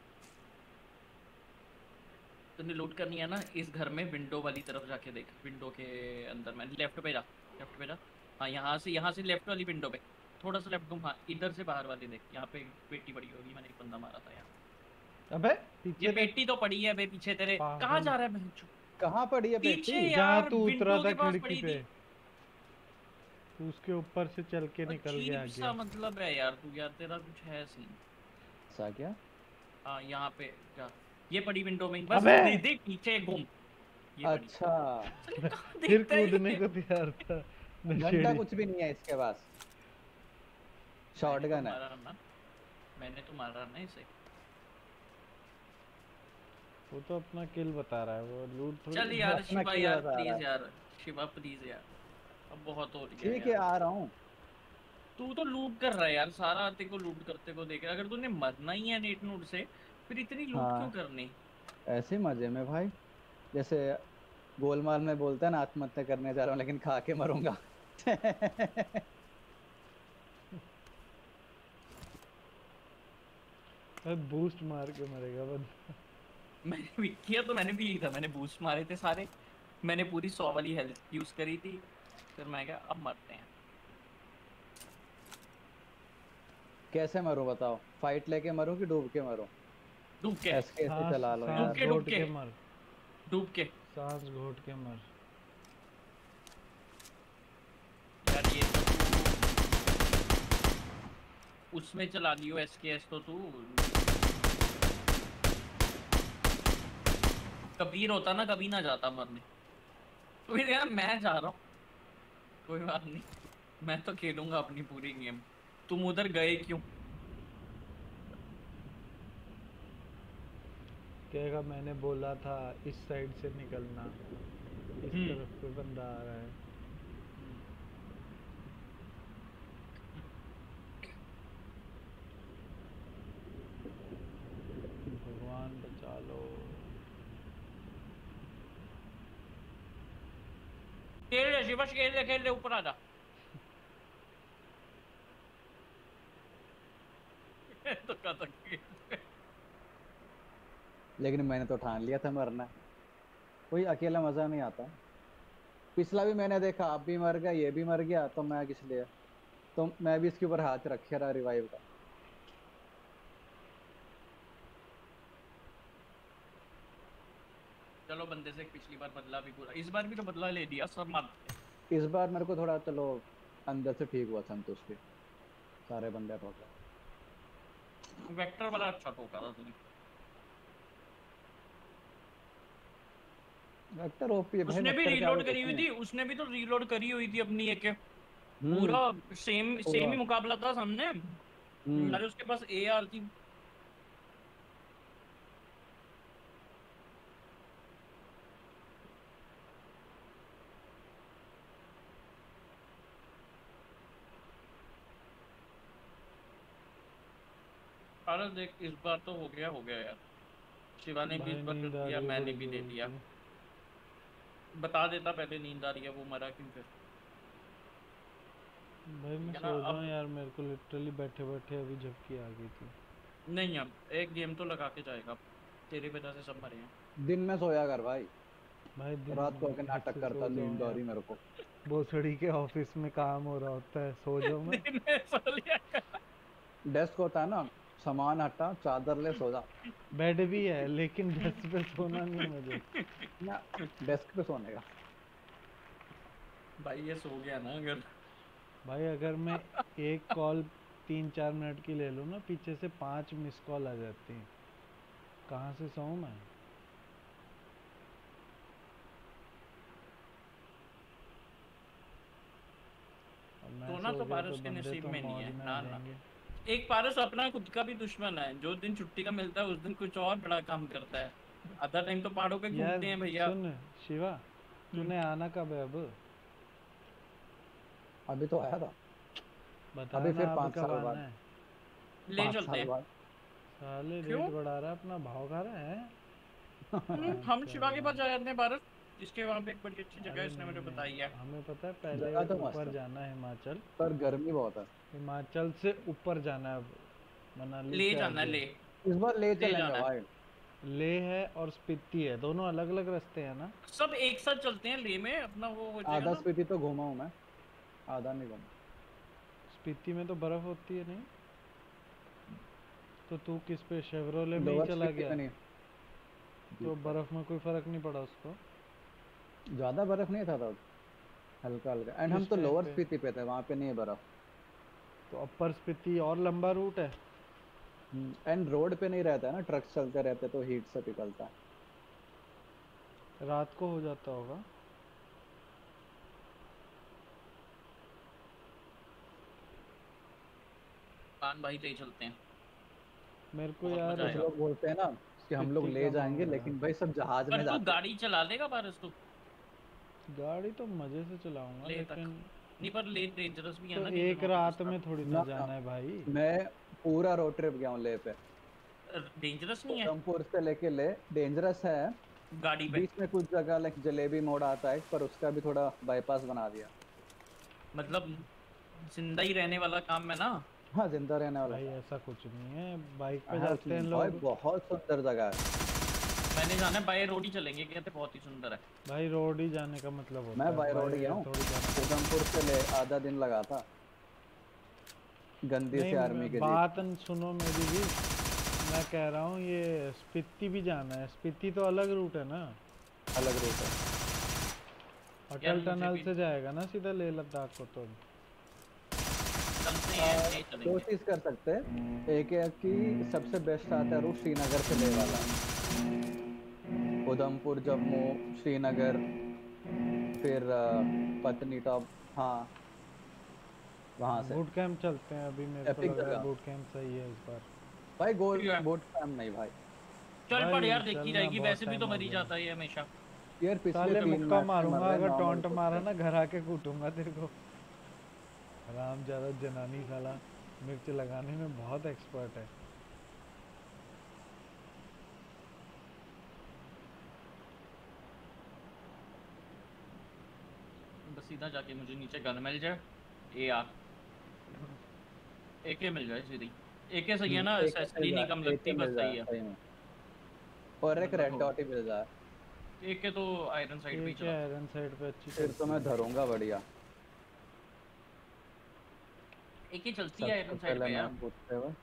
तूने लूट करनी है ना इस घर में, विंडो वाली तरफ जाके देख। विंडो के अंदर में लेफ्ट पे जा, लेफ्ट पे जा। हाँ यहाँ से यहाँ से लेफ्ट वाली विंडो पे थोड़ा सा लेफ्ट घूम, हाँ इधर से बाहर वाली देख, यहाँ पे पेटी पड़ी होगी, मैंने एक बंदा मारा था यहाँ। अबे ये पीछे देख पेटी तो पड़ी है बे पीछे तेरे, कहाँ पागल। जा रहा है बहनचोद? कहाँ पड़ी है पीछे पेटी? जहाँ यार तू उतरा विंडो था के पास खिड़की पड़ी पे, थी। तू उसके ऊपर से चल के निकल गया अजीब सा गया। मतलब है यार तू, यार तेरा कुछ है सीन। ऐसा क्या? हाँ यहाँ पे क्या, ये पड़ी विंडो में बस, अबे! देख देख पीछे घूम, ये पड़ी। अच्छा साले कहाँ फिर देखता है कूदने ये? को तैयार था घंटा नशेड़ी। कुछ भी नहीं है इसके पास, मैंने शॉटगन तो है। मारा ना, मैंने तो मारा ना इसे। वो तो अपना किल बता रहा है, वो लूट थोड़ी। चल यार अपना शिवा किल यार बता रहा प्लीज है। यार, शिवा प्लीज यार, अब बहुत हो रही है ठीक है यार। आ रहा हूँ। तू तो लूट कर रहा है यार, सारा तेरे को लूट करते को देख रहा है। अगर तूने मरना ही है नेट नूट से, फिर इतनी लूट क्यों हाँ करनी? ऐसे मजे में भाई, जैसे गोलमाल में बोलता है ना, आत्महत्या करने जा रहा हूँ लेकिन खा के मरूंगा। बूस्ट मार के मरेगा बंदा। मैंने भी किया तो मैंने भी यही था, मैंने बूस्ट मारे थे सारे, मैंने पूरी सौ वाली हेल्थ यूज करी थी, फिर मैं क्या अब मरते हैं। कैसे मरूं बताओ, फाइट लेके मरूं कि डूब के मरूं? डूब के, ऐसे हाँ, ऐसे चला लो सांस यार। डूब के, डूब घोट के। के मर, डूब के सांस घोट के मर। यार ये तो तू उसमें चला लियो एसकेएस तो तू। कबीर होता ना कभी ना जाता मरने। तो फिर यार मैं जा रहा हूँ, कोई बात नहीं, मैं तो खेलूंगा अपनी पूरी गेम, तुम उधर गए क्यों? कहेगा मैंने बोला था इस साइड से निकलना, इस हम्म। तरफ पे बंदा आ रहा है। भगवान बचा लो। खेल ले शिवश, खेल ले, खेल ले, ऊपर आ जा। तो क्या तक लेकिन मैंने तो ठान लिया था मरना, कोई अकेला मजा नहीं आता। पिछला भी मैंने देखा, आप भी मर गए ये भी मर गया, तो मैं किस लिए, तो मैं भी इसके ऊपर हाथ रखे रहा रिवाइव का। चलो बंदे से पिछली बार बदला भी पूरा, इस बार भी तो बदला ले दिया सब मार। इस बार मेरे को थोड़ा चलो अंदर से ठीक हुआ संतुष्टि, सारे बंदे ठोक गए। वेक्टर वाला अच्छा ठोका था तूने। वेक्टर ओपी है भाई, उसने भी वेक्टर के आगे रीलोड करी कुछ हुई नहीं थी, उसने भी तो रीलोड करी हुई थी अपनी एक, है। हम्म, पूरा सेम सेम पूरा। ही मुकाबला था सामने। हम्म, अरे उसके पास एआर थी। अरे देख इस बार तो हो गया हो गया यार, शिवा ने भी इस बार कर दिया, मैंने भी दे दिया। बता देता पहले नींद आ रही है, वो मरा क्यों फिर? भाई मैं सो जाऊं यार, मेरे को लिटरली बैठे बैठे अभी झपकी आ गई थी। नहीं अब एक गेम तो लगा के जाएगा, तेरी वजह से सब मरे हैं। दिन में सोया कर भाई, भाई दिन रात को आके में नाटक से करता, सो जाऊं नींद आ यार। रही मेरे को। भोसड़ी के ऑफिस में काम हो रहा होता है, सो जाऊं मैं। दिन में सो लिया कर। डेस्क होता है ना, सामान हटा, चादर ले, सो जा। बेड भी है लेकिन डेस्क पे सोना नहीं मुझे। ना डेस्क पे सोने का। भाई ये सो गया ना अगर। भाई अगर मैं एक कॉल तीन चार मिनट की ले लूँ ना, पीछे से पांच मिस कॉल आ जाती हैं, कहाँ से सोऊं मैं? सोना तो पारस के नसीब में नहीं है ना ना। एक पारस अपना खुद का भी दुश्मन है, जो दिन छुट्टी का मिलता है उस दिन कुछ और बड़ा काम करता है, आधा टाइम तो पहाड़ों पे घूमते हैं भैया। सुन शिवा, तूने आना कब है अब? अभी तो आया था, बता अभी फिर ना, अब पाँच कब साल आना बाद। है? ले पाँच चलते साल हैं। बाद। साले क्यों? रेट बढ़ा रहा है, अपना भाव खा रहा है। हम्म, हम शिवा के पास जाए अपने पारस, जिसके वहाँ पे एक बड़ी अच्छी जगह अरे है, इसने मुझे नहीं, बताई है। हमें पता है, पहले जगह तो मस्त ऊपर है। जाना है हिमाचल, पर गर्मी बहुत है। हिमाचल से ऊपर जाना है अब, मनाली ले से जाना आगे। ले, इस बार ले ले चलेंगे जाना है। भाई। लेह है और स्पीति है, दोनों अलग अलग रास्ते हैं ना। सब एक साथ चलते हैं ले में, अपना वो हो जाएगा आधा ना। स्पीति तो घूमा हूँ मैं। आधा नहीं घूमा। स्पीति में तो बर्फ होती है नहीं? तो तू किस पे, शेवरोले में ही लोअर चला स्पीति गया? में नहीं। तो बर्फ में कोई फर्क नहीं पड़ा उसको? ज्यादा बर्फ नहीं था तब, हल्का हल्का। एंड हम किस तो टाइम लोअर पे? स्पीति पे थे, वहाँ पे नहीं है बर्फ। तो अपर स्पीति और लंबा रूट है। एंड रोड पे नहीं रहता है ना, ट्रक चलते रहते तो हीट से पिघलता है। रात को हो जाता होगा। कान भाई ले चलते हैं, मेरे को बहुत यार मजा कुछ आएगा। लोग बोलते हैं ना कि हम लोग स्पीति ले का मन जाएंगे, हो रहा लेकिन है। भाई सब जहाज पर में तू जाते हैं। गाड़ी चला लेगा पारस तू? गाड़ी तो मजे से चलाऊंगा, ले तक लेकिन नहीं, पर ले डेंजरस भी है तो ना कई एक जगहों पे रात रास्ता। में थोड़ी ना ना जाना है भाई। मैं पूरा रोड ट्रिप गया हूँ ले पे। डेंजरस नहीं है उधमपुर से लेके ले डेंजरस है। गाड़ी पे? बीच में कुछ जगह लाइक जलेबी मोड़ आता है, पर उसका भी थोड़ा बाईपास बना दिया। मतलब जिंदा ही रहने वाला काम है ना। हाँ, जिंदा रहने वाला भाई था। ऐसा कुछ नहीं है, बाइक पे हाँ, जाते हैं उसमें भाई लोग। बहुत सुंदर जगह है। मैंने जाना है बाय रोड ही चलेंगे, कहते बहुत ही सुंदर है। भाई रोड ही जाने का मतलब होता मैं है, बाय रोड गया एयर हूँ। थोड़ी जाना। उधमपुर से ले आधा दिन लगा था, गंदी नहीं से आर्मी के जीप। बात न सुनो मेरी भी, मैं कह रहा हूँ ये स्पीति भी जाना है। स्पीति तो अलग रूट है ना, अलग रूट है। यार अटल मुझे टनल भी से जाएगा ना सीधा लेह लद्दाख को। तो चलते हैं, नहीं दो चलेंगे। चीज कर सकते हैं। एक है कि सबसे बेस्ट आता है रूट श्रीनगर से ले वाला, उधमपुर जम्मू श्रीनगर, फिर अ, पत्नीटॉप। हाँ, वहां से बूट कैंप चलते हैं अभी, मेरे को एपिक लग रहा है जगह। बूट कैंप सही है इस बार। भाई गोल ठीक है। बोट कैंप नहीं भाई। चल पड़ भाई यार, देखी चलना, रहेगी, बहुत वैसे भी टाइम तो हो मर ही गया। जाता है ये हमेशा। यार पिछले साले तीन मुक्का मैच से मर मारूंगा रहे अगर नॉर्मल टॉन्ट फुट मारा पे। ना, घर आके कूटूंगा तेरे को। राम ज्यादा जनानी साला मिर्च लगाने में बहुत एक्सपर्ट है। बस सीधा जाके मुझे नीचे गन मिल जाए, ए यार एके मिल जाए सीधी। एके सही है ना, हम्म, एक मिल एसएसडी नहीं कम जाए, एक लगती, ही बस मिल सही जाए है। सही में। और एक मतलब रेड हो डॉट ही मिल जाए, एके तो आयरन साइड पे ही एक चला। आयरन साइड पे अच्छी फिर तो चलती मैं है। धरूंगा बढ़िया। एके चलती है सबसे आयरन साइड पहले पे यार। नाम पूछते हुए,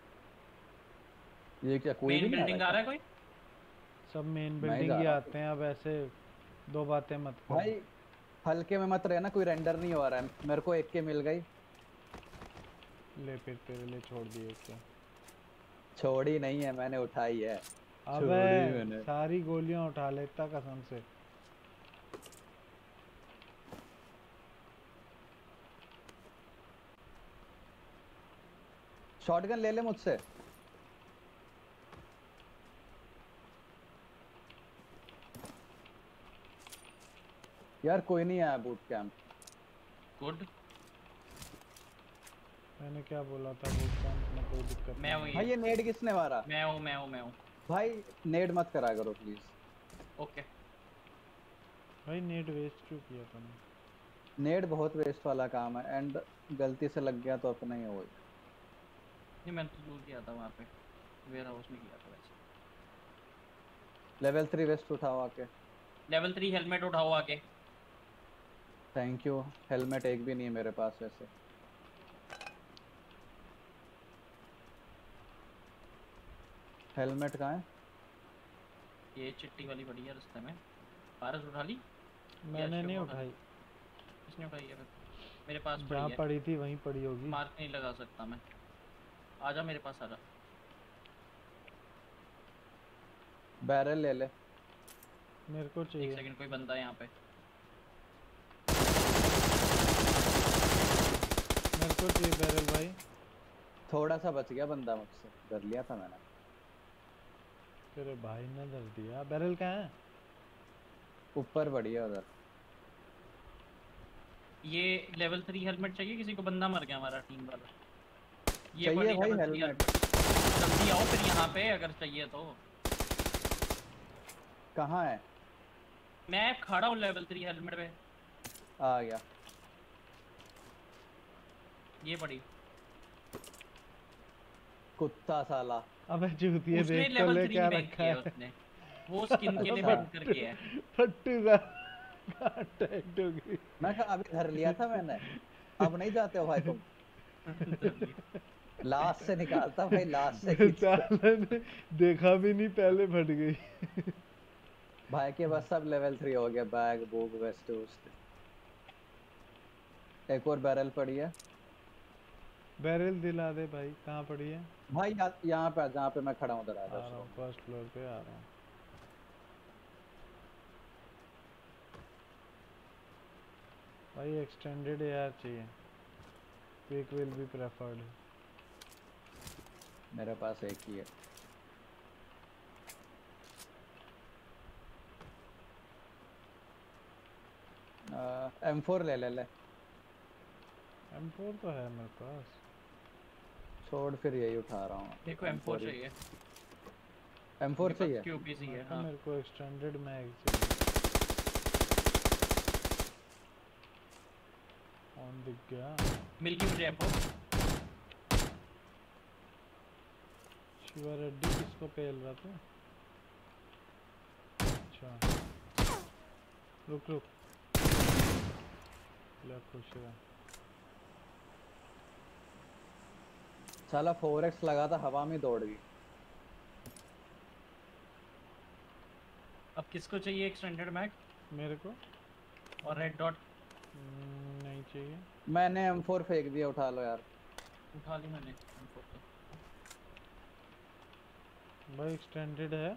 ये क्या कोई भी मेन नहीं आ बिल्डिंग आ रहा रहा है कोई? सब मेन क्या? मैं ही बिल्डिंग जा ही रहा हूँ आते हैं, अब ऐसे दो बातें मत करो। भाई। हल्के में मत रहना, कोई रेंडर नहीं हो रहा है। मेरे को एक के मिल गई। ले फिर तेरे लिए छोड़ दिए क्या? छोड़ी नहीं है, मैंने उठाई है। अबे छोड़ी मैंने। सारी गोलियां उठा लेता कसम से। शॉटगन ले ले मुझसे। यार कोई नहीं आया बूट कैंप। गुड। मैंने क्या बोला था, बूट कैंप में कोई दिक्कत मैं नहीं वही है। भाई ये नेड किसने मारा? मैं हूँ मैं हूँ मैं हूँ। भाई नेड मत करा करो प्लीज। ओके। भाई नेट वेस्ट क्यों किया तुमने? नेड बहुत वेस्ट वाला काम है, एंड गलती से लग गया तो अपना ही हो गया। नहीं मैंने तो दूर किया था वहाँ पे, वेयर हाउस में किया था वैसे। लेवल थ्री वेस्ट उठाओ आके। लेवल थ्री हेलमेट उठाओ आके। Thank you. हेलमेट एक भी नहीं है मेरे पास वैसे। हेलमेट कहाँ है? ये चिट्टी वाली पड़ी है रास्ते में। पारस उठा ली? मैंने नहीं शिव उठाई। किसने उठाई है फिर? मेरे पास जहाँ पड़ी है। पड़ी थी वहीं पड़ी होगी। मार्क नहीं लगा सकता मैं। आजा मेरे पास आजा। बैरल ले ले। मेरे को एक चाहिए। सेकंड, कोई बंदा है यहाँ पे। मेरे को चाहिए बैरल भाई। थोड़ा सा बच गया बंदा मुझसे, कर लिया था मैंने। तेरे भाई ने धर दिया। बैरल कहाँ है? ऊपर बढ़िया उधर। ये लेवल थ्री हेलमेट चाहिए किसी को? बंदा मर गया हमारा टीम वाला। ये चाहिए पड़ी भाई level three हेलमेट। helmet। जल्दी आओ फिर यहाँ पे अगर चाहिए तो। कहाँ है? मैं खड़ा हूँ लेवल थ्री हेलमेट पे। आ गया। ये पड़ी। कुत्ता साला। अबे चूतिए उसने देख तो लेवल ले थ्री क्या बैंक रखा किया है। उसने। वो स्किन के लिए अच्छा। बैंक करके है। फट्टू सा अटैक हो गई। मैं कहा अभी धर लिया था मैंने। अब नहीं जाते हो भाई तुम? चलिए। लास्ट से निकालता भाई, लास्ट से मैं खींच के। साले ने देखा भी नहीं, पहले फट गई। भाई के बस सब लेवल थ्री हो गया, बैग बुक वेस्ट वुस्ट। एक और बैरल पड़ी है बैरल दिला दे भाई, कहाँ पड़ी है? भाई। या, यहाँ पे जहाँ पे मैं खड़ा हूँ उधर आ आ जाओ रहा हूँ, स्लो। फर्स्ट फ्लोर पे आ रहा हूँ। भाई एक्सटेंडेड एआर चाहिए, क्विक विल बी प्रेफर्ड। मेरे पास एक ही है। एम फोर ले ले ले। एम फोर तो है मेरे पास। छोड़ फिर यही उठा रहा हूँ। देखो एम फोर चाहिए। एम फोर मेरे पास चाहिए। क्यूपीसी है। हाँ, तो हाँ मेरे को एक्सटेंडेड मैग चाहिए। ऑन दिख गया। मिल गई मुझे एम फोर। शिवा रेड्डी किसको पेल रहा था? अच्छा रुक रुक, ले खुश रहा। साला फोर एक्स लगा था, हवा में दौड़ गई। अब किसको चाहिए एक्सटेंडेड मैग मेरे को और रेड डॉट? हम्म, नहीं चाहिए। मैंने एम फोर फेंक दिया, उठा लो यार। उठा ली मैंने एम फोर तो। भाई एक्सटेंडेड है।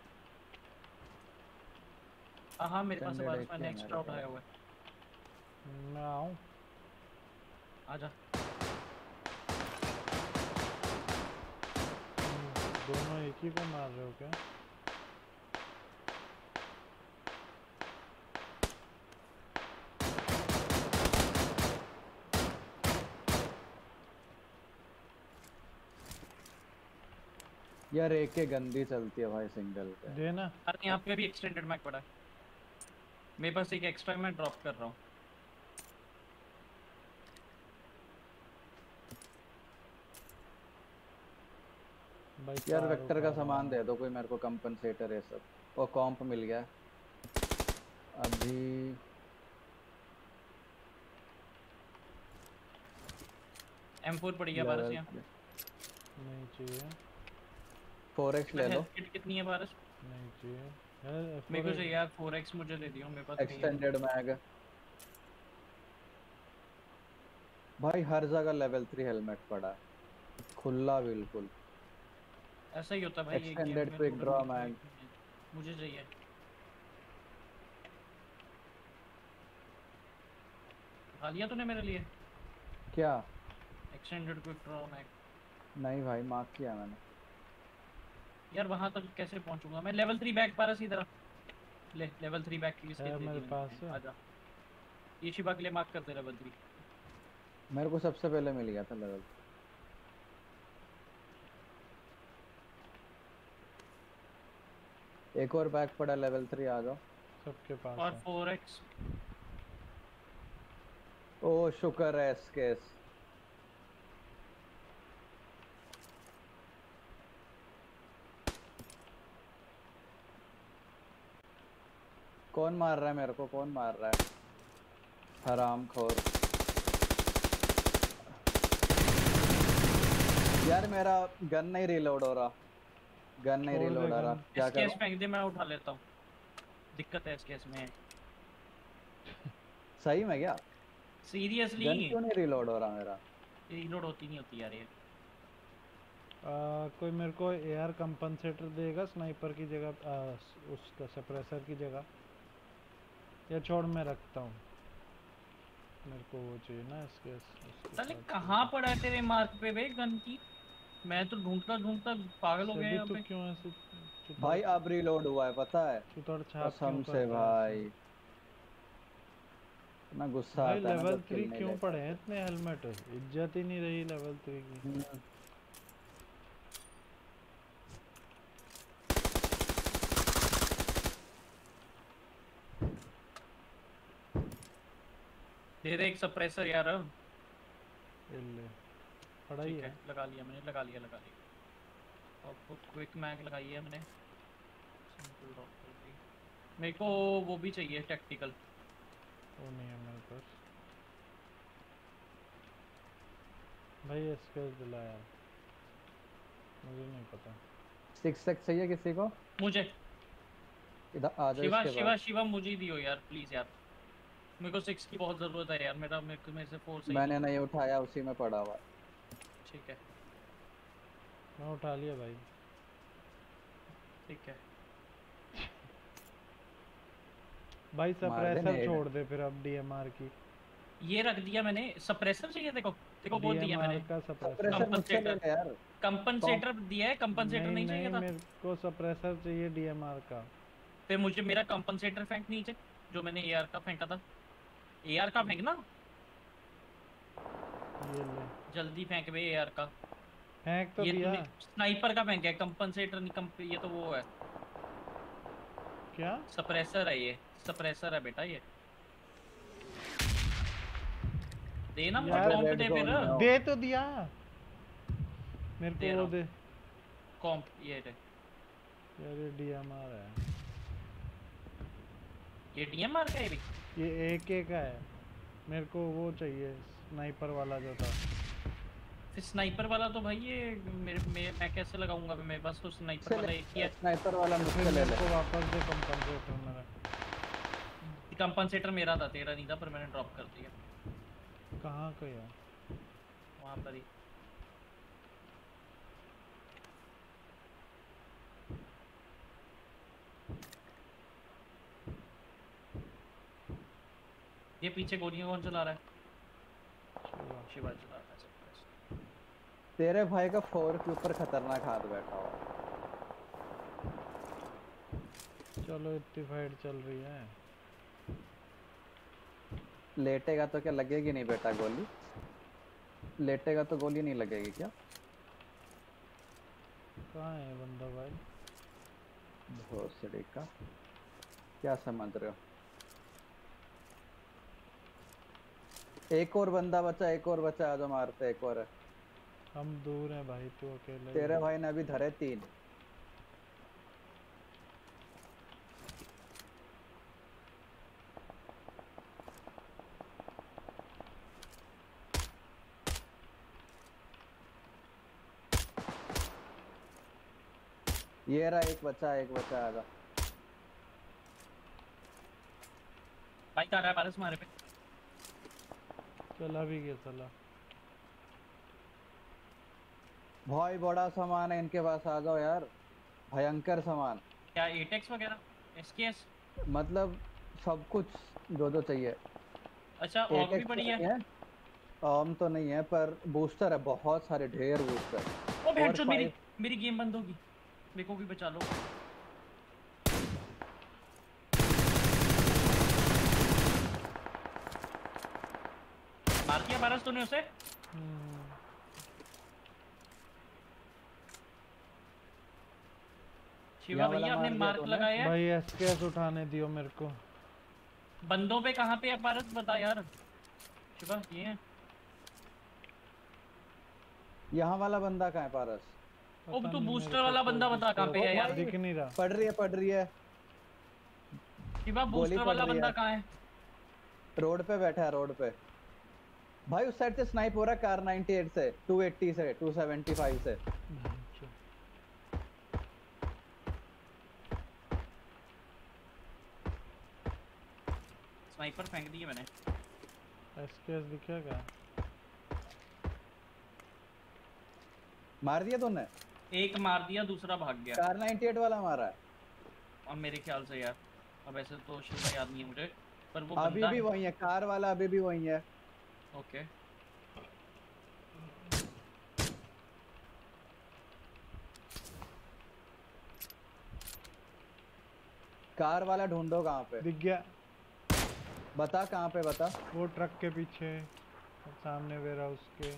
हाँ हाँ मेरे पास है Extended बारस, एक ही मैंने है एक्स्ट्रा मेरे उठाया पास। हुआ है। मैं आऊँ? आजा। हम्म, दोनों एक ही को मार रहे हो क्या? यार एक के गंदी चलती है भाई सिंगल पे। देना। अरे यहाँ पे भी एक्सटेंडेड मैग पड़ा है मेरे पास, एक एक्स्ट्रा मैं ड्रॉप कर रहा हूँ। भाई यार कार वेक्टर उठा का रहा सामान हूँ। दे दो कोई मेरे को, कंपनसेटर है सब। वो कॉम्प मिल गया अभी। एम फोर पड़ी है बारस लेवल यहाँ। नहीं चाहिए। फोर एक्स ले लो। हेल्थ किट कितनी है बारस? नहीं चाहिए। है मेरे को फोर चाहिए यार फोर एक्स, मुझे दे दियो, मेरे पास नहीं है। एक्सटेंडेड मैग भाई, हर जगह लेवल थ्री हेलमेट पड़ा है, खुला बिल्कुल। ऐसा ही होता है भाई, एक गेम एक्सटेंडेड में दो क्विक ड्रॉ बंदे तो मैग। एक नहीं है। मुझे चाहिए। खा लिया तूने मेरे लिए क्या? Extended quick draw mag? नहीं भाई, मार्क किया मैंने। यार वहां तक कैसे पहुंचूंगा मैं? लेवल थ्री बैग पारस इधर आ। ले लेवल थ्री बैग की है स्किन दे मेरे दी पास मैंने, है। आजा। ये शिवा के लिए मार्क कर दे लेवल थ्री। मेरे को सबसे पहले मिल गया था लेवल। एक और बैग पड़ा लेवल थ्री, आ जाओ। सबके पास और है। Four x. ओ शुक्र है एसकेस। कौन मार रहा है मेरे को, कौन मार रहा है? हराम खोर। यार मेरा गन नहीं रिलोड हो रहा, गन नहीं छोड़ दे रिलोड हो रहा, गन। क्या एसकेएस करूं? फेंक दे, मैं उठा लेता हूँ। दिक्कत है एसकेएस में। सही में क्या? सीरियसली गन क्यों नहीं रिलोड हो रहा मेरा? रीलोड होती नहीं होती यार ये। आ, कोई मेरे को एआर कंपनसेटर देगा स्नाइपर की जगह, आ, उसका सप्रेसर की जगह? या छोड़ मैं रखता हूँ, मेरे को वो चाहिए ना इसके उसके साले साथ कहाँ चाहिए। पड़ा है तेरे मार्क पे वे गन की? मैं तो ढूंढता ढूंढता पागल हो गया सभी यहाँ तो पे। क्यों ऐसे चुतड़ भाई अब रिलोड हुआ है पता है, चुतड़ छाप क्यों कसम से करता है ऐसे? भाई। इतना गुस्सा भाई आता है ना लेवल जब थ्री किल नहीं क्यों ले पड़े हैं पाते। इतने हेलमेट? इज्जत ही नहीं रही लेवल थ्री की। हम्म। दे दे एक सप्रेसर यार। ये ले, पड़ा ही ठीक है। है लगा लिया मैंने, लगा लिया लगा लिया। और क्विक मैग लगाई है मैंने। सिंपल ड्रॉप कर दी। मेरे को वो भी चाहिए टैक्टिकल। वो नहीं है मेरे पास। भाई एसकेएस दिला यार, मुझे नहीं पता। सिक्स सिक्स चाहिए किसी को? मुझे इधर आ जाओ शिवा इसके शिवा बाद। शिवा मुझे ही दियो यार प्लीज यार, मेरे को सिक्स की बहुत जरूरत है यार, मेरा मेरे को मेरे से फोर सही मैंने नहीं। नहीं उठाया, उसी में पड़ा हुआ। ठीक है मैं उठा लिया भाई। ठीक है। भाई मार दे सप्रेसर नेड। छोड़ दे फिर अब डीएमआर की। ये रख दिया मैंने, सप्रेसर चाहिए देखो, देखो बोल दिया मैंने। डीएमआर का सप्रेसर। सप्रेसर मुझसे ले ले यार। कंपनसेटर दिया है, कंपनसेटर नहीं नहीं चाहिए नहीं, था? मेरे को सप्रेसर चाहिए डीएमआर का। फिर मुझे मेरा कंपनसेटर फेंक नीचे, जो मैंने एआर का फेंका था। एआर का फेंक ना, ये ले जल्दी फेंक बे एआर का। फेंक तो ये दिया। तूने स्नाइपर का फेंका है, कंपनसेटर नहीं, कंप ये तो वो है, क्या सप्रेसर है ये, सप्रेसर है बेटा ये। देना मुझे यार, कॉम्प रेड दे जोन फिर, में हो। दे तो दिया मेरे दे को, रहा वो हूँ। दे कॉम्प ये दे, यार। ये डीएमआर है, ये डीएमआर का है भी। ये एके का है। मेरे को वो चाहिए स्नाइपर वाला जो था। फिर स्नाइपर वाला तो भाई ये मेरे मैं, मैं कैसे लगाऊंगा, मेरे पास तो स्नाइपर वाला एक ही है। स्नाइपर वाला मुझसे फिर ले मेरे ले। को वापस दे कंपनसेटर मेरा। कंपनसेटर मेरा था, तेरा नहीं था, पर मैंने ड्रॉप कर दिया कहाँ का यार? वहां पर ही। ये पीछे गोलियां कौन चला रहा है? शिवा चला रहा है सब। तेरे भाई का फोर के ऊपर खतरनाक हाथ बैठा हुआ। चलो इतनी फाइट चल रही है। लेटेगा तो क्या लगेगी नहीं बेटा गोली? लेटेगा तो गोली नहीं लगेगी क्या? कहाँ है बंदा भाई? भोसड़ी का क्या समझ रहे हो? एक और बंदा बचा, एक और बचा, आ जाओ मारते एक और है। हम दूर हैं भाई, तू अकेले ही तेरे है। भाई ने अभी धरे तीन। ये रहा एक बचा, एक बचा, आ जा। बाइक आ रहा है पारस मारे पे। चला भी गया साला। भाई बड़ा सामान है इनके पास, आ जाओ यार। भयंकर सामान, क्या एटेक्स वगैरह, एसकेएस? मतलब सब कुछ जो जो चाहिए। अच्छा ऑग भी पड़ी है। आम तो नहीं है पर बूस्टर है, बहुत सारे, ढेर बूस्टर। ओ भेड़ चोद, मेरी फाइव- मेरी गेम बंद होगी, मेरे को भी बचा लो। मार दिया पारस तूने उसे? हम्म, शिवा यहाँ वाला भैया आपने मार दिया मार्क तूने? लगाया है? भाई एसकेएस उठाने दियो मेरे को। बंदों पे कहाँ पे है पारस, बता यार। शिवा ये है। यहाँ वाला बंदा कहाँ है पारस? ओ पता तू नहीं बूस्टर मेरे को वाला कोई बंदा बता कहाँ पे है booster यार। दिख नहीं रहा। पड़ रही है, पड़ रही है। शिवा गोली बूस्टर पड़ वाला रही बंदा है। कहाँ है? रोड पे बैठा है, रोड पे। भाई उस साइड से स्नाइप हो रहा है, कार नाइंटी एट से, टू एट्टी से, टू सेवेंटी फाइव से। अच्छा, स्नाइपर फेंक दिए मैंने। एसकेएस दिखा क्या? मार दिया तूने? एक मार दिया, दूसरा भाग गया। कार नाइंटी एट वाला मारा है। और मेरे ख्याल से यार, अब ऐसे तो शिवा याद नहीं है मुझे, पर वो अभी बंदा भी वही है, कार वाला अभी भी वही है। ओके। कार वाला ढूंढो कहाँ पे, दिख गया। बता कहाँ पे, बता। वो ट्रक के पीछे सामने वेयर हाउस के।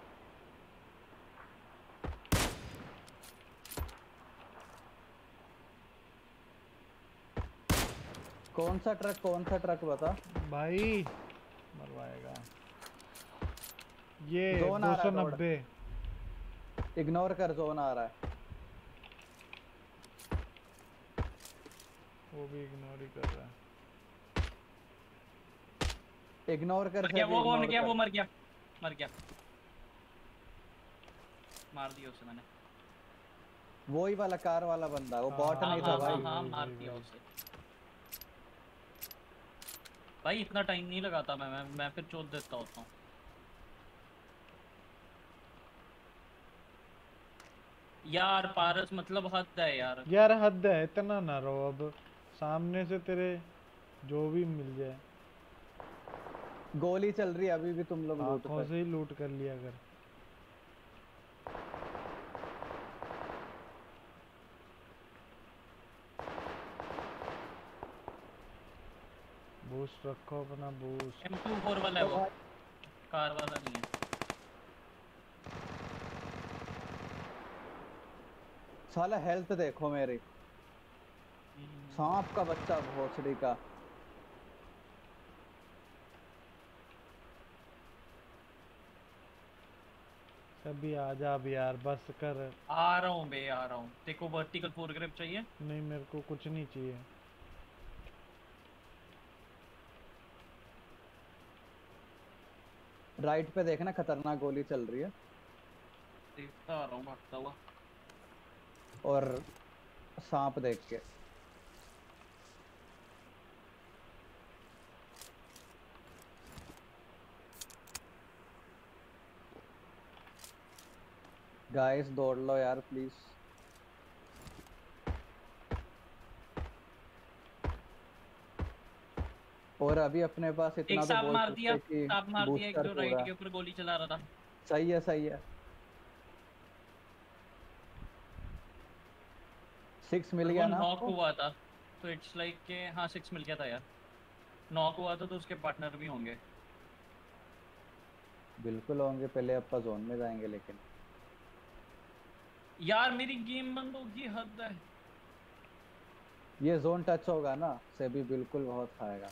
कौन सा ट्रक, कौन सा ट्रक बता। भाई मरवाएगा ये। जोन आ दो रहा सौ है, नब्बे। इग्नोर कर, जोन आ रहा है। वो भी इग्नोर ही कर रहा है। इग्नोर कर मर से गया भी वो, वो मर ignore गया, कर। वो मर गया, मर गया। मार दिया उसे मैंने। वो ही वाला कार वाला बंदा, वो हाँ, बॉट हाँ नहीं था हाँ भाई। हाँ हाँ वही, मार वही, दिया वही। उसे। भाई इतना टाइम नहीं लगाता मैं मैं मैं फिर चोट देता होता हूँ। यार पारस मतलब हद है यार। यार हद है, इतना ना रहो अब। सामने से तेरे जो भी मिल जाए। गोली चल रही है अभी भी, तुम लोग लूट आंखों पे। से ही लूट कर लिया कर। बूस्ट रखो अपना बूस्ट। एम टू फोर वाला है ओ वो, भाई, कार वाला नहीं है। साला हेल्थ देखो मेरी। हम्म, सांप का बच्चा भोसड़ी का। सभी आजा अब यार, बस कर। आ रहा हूँ बे, आ रहा हूँ। देखो वर्टिकल फोर ग्रिप चाहिए। नहीं मेरे को कुछ नहीं चाहिए। राइट पे देखना, खतरनाक गोली चल रही है। देखता आ रहा हूँ भागता हुआ। और सांप देख के। गाइस दौड़ लो यार प्लीज। और अभी अपने पास एक इतना तो सांप बोल मार दिया, सकते कि सांप मार दिया एक बूस्टर जो राइट पूरा। के ऊपर गोली चला रहा था। सही है सही है। सिक्स मिल और वो गया ना नॉक आपको? हुआ था, तो इट्स लाइक के हाँ सिक्स मिल गया था यार। नॉक हुआ था तो उसके पार्टनर भी होंगे। बिल्कुल होंगे, पहले अपा जोन में जाएंगे लेकिन। यार मेरी गेम बंद होगी, हद है। ये जोन टच होगा ना से भी बिल्कुल बहुत खाएगा।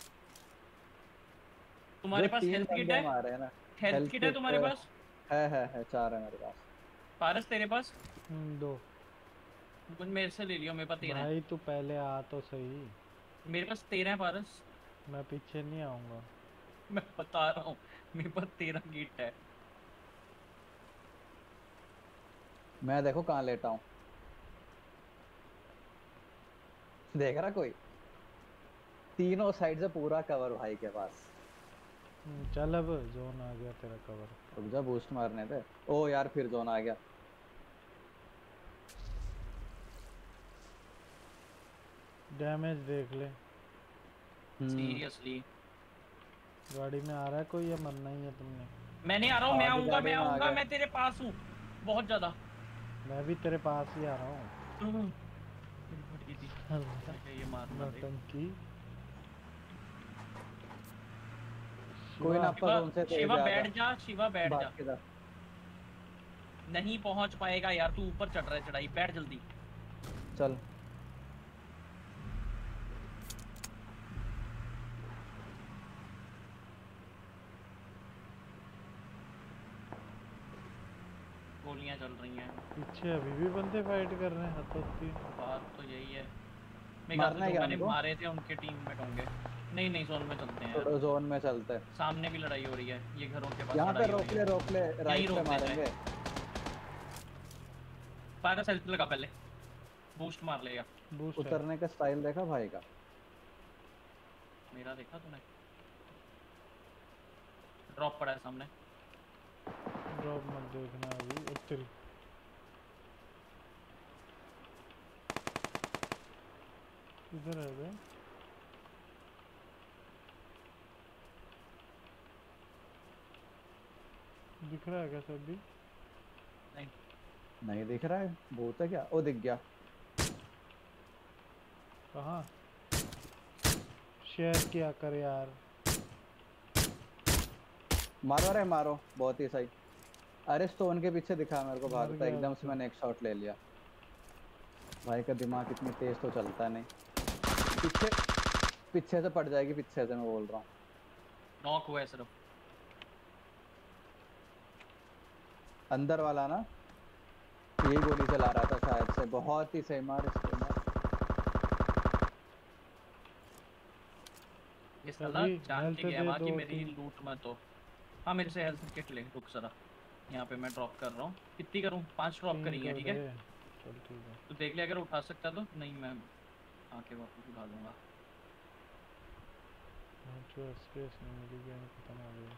जो तुम्हारे पास तीन हेल्थ किट बंदे है? मारे हैं ना। हेल्थ हेल्थ किट है किट तुम्हारे पास? है है है चार है मेरे पास। पारस तेरे पास? हम्म, दो। कुछ मेरे से ले लियो, मेरे पास तेरह है। भाई तू पहले आ तो सही। मेरे पास तेरह है पारस। मैं पीछे नहीं आऊंगा। मैं बता रहा हूँ, मेरे पास तेरह किट है। मैं देखो कहाँ लेटा हूँ। देख रहा कोई? तीनों साइड से पूरा कवर भाई के पास। हम्म, चल अब जोन आ गया तेरा कवर। रुक जा, बूस्ट मारने दे। ओ यार फिर जोन आ गया। डैमेज देख ले। हम्म। सीरियसली गाड़ी में आ रहा है कोई या मरना ही है तुमने? मैं नहीं आ रहा हूँ, मैं आगे आऊंगा मैं गाड़ी में आ आऊंगा, गए। मैं तेरे पास हूँ बहुत ज्यादा। मैं भी तेरे पास ही आ रहा हूँ। मेरी फट गई थी। मुझे ये मारना दे। नौटंकी। कोई ना, शिवा। अपा शिवा, जोन से तेज शिवा है, आजा। बैठ जा, शिवा बैठ भाग जा। के जा। नहीं पहुंच पाएगा यार, तू ऊपर चढ़ रहा है चढ़ाई, बैठ जल्दी। चल। गोलियां चल रही हैं। पीछे अभी भी बंदे फाइट कर रहे हैं हतोत्ती। बात तो यही है। मेरे ख्याल से मारना है जो क्या मैंने हमको? मारे थे उनके टीममेट होंगे। नहीं नहीं, जोन में चलते हैं यार। छोड़ो, जोन में चलते हैं। सामने भी लड़ाई हो रही है, ये घरों के पास यहाँ पे लड़ाई हो रोक रही ले है। रोक ले, यहीं राइट पे रोक ले चाहे। मारेंगे। पारस हेल्थ लगा पहले, बूस्ट मार लेगा। बूस्ट है। उतरने का स्टाइल देखा भाई का? मेरा देखा तूने? ड्रॉप पड़ा है सामने। ड्रॉप मत देखना अभी, उत्तरी। इधर है बे। दिख रहा है क्या सभी? नहीं नहीं दिख रहा है, भूत है क्या? ओ दिख गया। कहाँ? शेयर किया कर यार। मारो रे मारो, बहुत ही सही। अरे स्टोन के पीछे दिखा मेरे को मर भागता, गया एकदम अब से तो। मैंने एक शॉट ले लिया। भाई का दिमाग इतनी तेज तो चलता नहीं। पीछे पीछे से पड़ जाएगी, पीछे से मैं बोल रहा हूँ। नॉक हुआ है सिर्फ। अंदर वाला ना, यही गोली चला रहा था शायद से। बहुत ही सही मार इसके मार। ये साला सभी जान हेल्थ के गया दे वहाँ की दो मेरी तीन। लूट मत हो। हाँ मेरे से हेल्थ किट ले, रुक जरा। यहाँ पे मैं ड्रॉप कर रहा हूँ। कितनी करूँ? पांच ड्रॉप तीन करी है, कर ठीक है? दे। चल ठीक है। तो देख ले, अगर उठा सकता तो। नहीं, मैं आके वापस उठा लूंगा। जो स्पेस नहीं मिली गेम खत्म हो गई।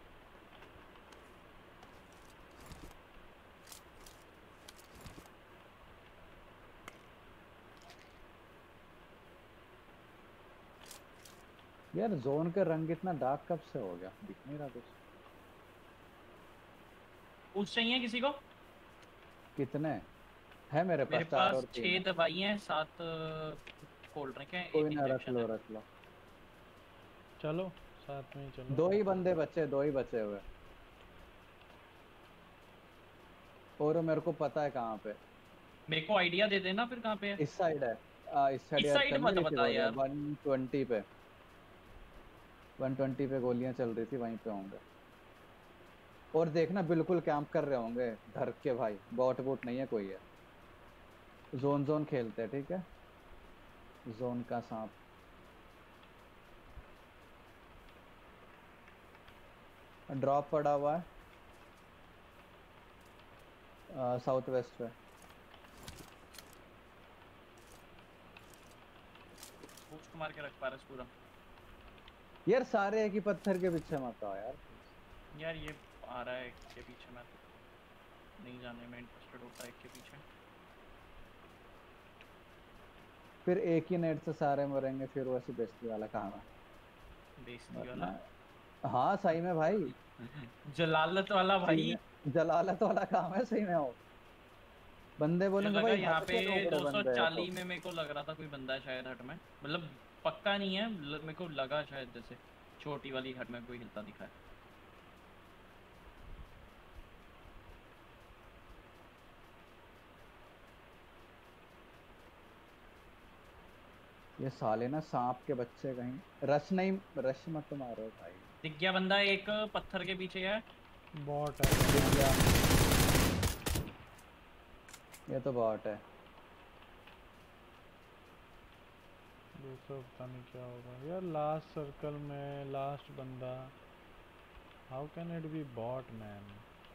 यार जोन का रंग इतना डार्क कब से हो गया? दिख नहीं रहा कुछ। पूछ चाहिए किसी को? कितने है मेरे पास? मेरे चार पास और तीन छह है। दवाई हैं, सात कोल्ड ड्रिंक है, कोई एक ना, रख इंजेक्शन लो है। रख लो। चलो साथ में ही चलो। दो ही बंदे बचे, दो ही बचे हुए। और मेरे को पता है कहाँ पे। मेरे को आइडिया दे देना फिर कहाँ पे है। इस साइड है। आ, इस साइड इस यार साइड चल नहीं मत रही थी बता गोलियां? यार। वन ट्वेंटी पे वन ट्वेंटी पे गोलियां चल रही थी, वहीं पे होंगे। और देखना बिल्कुल कैंप कर रहे होंगे धर के भाई। बॉट बूट नहीं है कोई है। जोन जोन खेलते हैं, ठीक है? जोन का सांप। ड्रॉप पड़ा हुआ है साउथ वेस्ट पे। बूस्ट मार के रख पारस पूरा। यार सारे एक ही पत्थर के पीछे मत आओ यार। यार ये आ रहा है के पीछे, मैं नहीं जाने में इंटरेस्टेड होता है के पीछे। फिर एक ही नेट से सारे मरेंगे, फिर वैसे बेइज्जती वाला काम है। बेइज्जती वाला। हाँ सही में भाई। जलालत वाला भाई। सीने जलालत वाला काम है सही में। वो बंदे मुझे बोलेंगे लगा भाई यहाँ हट पे के रोकड़े बंदे हैं तो। दो सौ चालीस में मेरे को लग रहा था कोई बंदा है शायद हट में, मतलब पक्का नहीं है, ल- मेरे को लगा शायद जैसे छोटी वाली हट में कोई हिलता दिखा है। ये साले ना सांप के बच्चे कहीं रश नहीं, रश मत मारो भाई। दिख गया बंदा एक पत्थर के पीछे है। बॉट है। दिख गया। ये तो बॉट है। दूसरा पता नहीं क्या होगा यार। लास्ट सर्कल में लास्ट बंदा। How can it be bot man?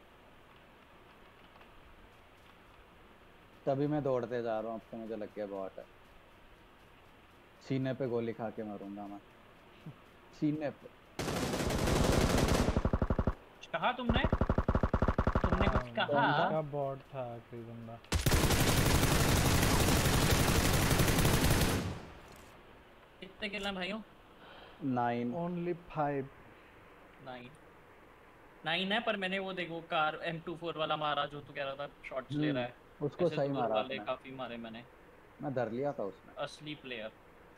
तभी मैं दौड़ते जा रहा हूँ, अब तो मुझे लग गया बॉट है। सीने पे गोली खा के मरूंगा मैं। सीने पे। कहा तुमने तुमने कुछ हाँ, कहा? उसका बॉट था आखिरी बंदा। कितने किल हैं भाइयों? Nine. Only five. Nine nine है, पर मैंने वो देखो कार एम टू फोर वाला मारा जो तू कह रहा था शॉट्स ले रहा है। उसको ऐसे सही दूर मारा वाले आपने। काफी मारे मैंने। मैं धर लिया था उसमें। असली प्लेयर।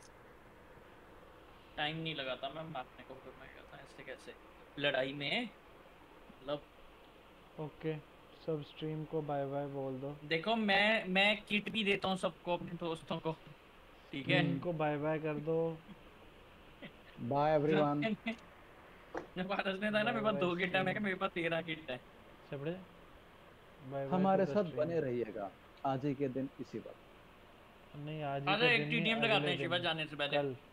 टाइम नहीं लगाता मैं मारने को, फिर मैं कहता ऐसे कैसे लड़ाई में, मतलब। ओके सब स्ट्रीम को बाय बाय बोल दो। देखो मैं मैं किट भी देता हूँ सबको, अपने दोस्तों को, ठीक है? स्ट्रीम को बाय बाय कर दो। Bye everyone. जब पारस ने था ना बाय मेरे पास बाय दो किट है, मैं स्ट्रीम। कहा मेरे पास तेरह किट है। सबड़े बाय बाय हमारे टू द साथ स्ट्रीम। बने रहिएगा आज ही के दिन इसी वक्त। नहीं आज ही आजा के एक दिन नहीं, टीडीएम लगाते अगले हैं शिवा दिन जाने से पहले। कल।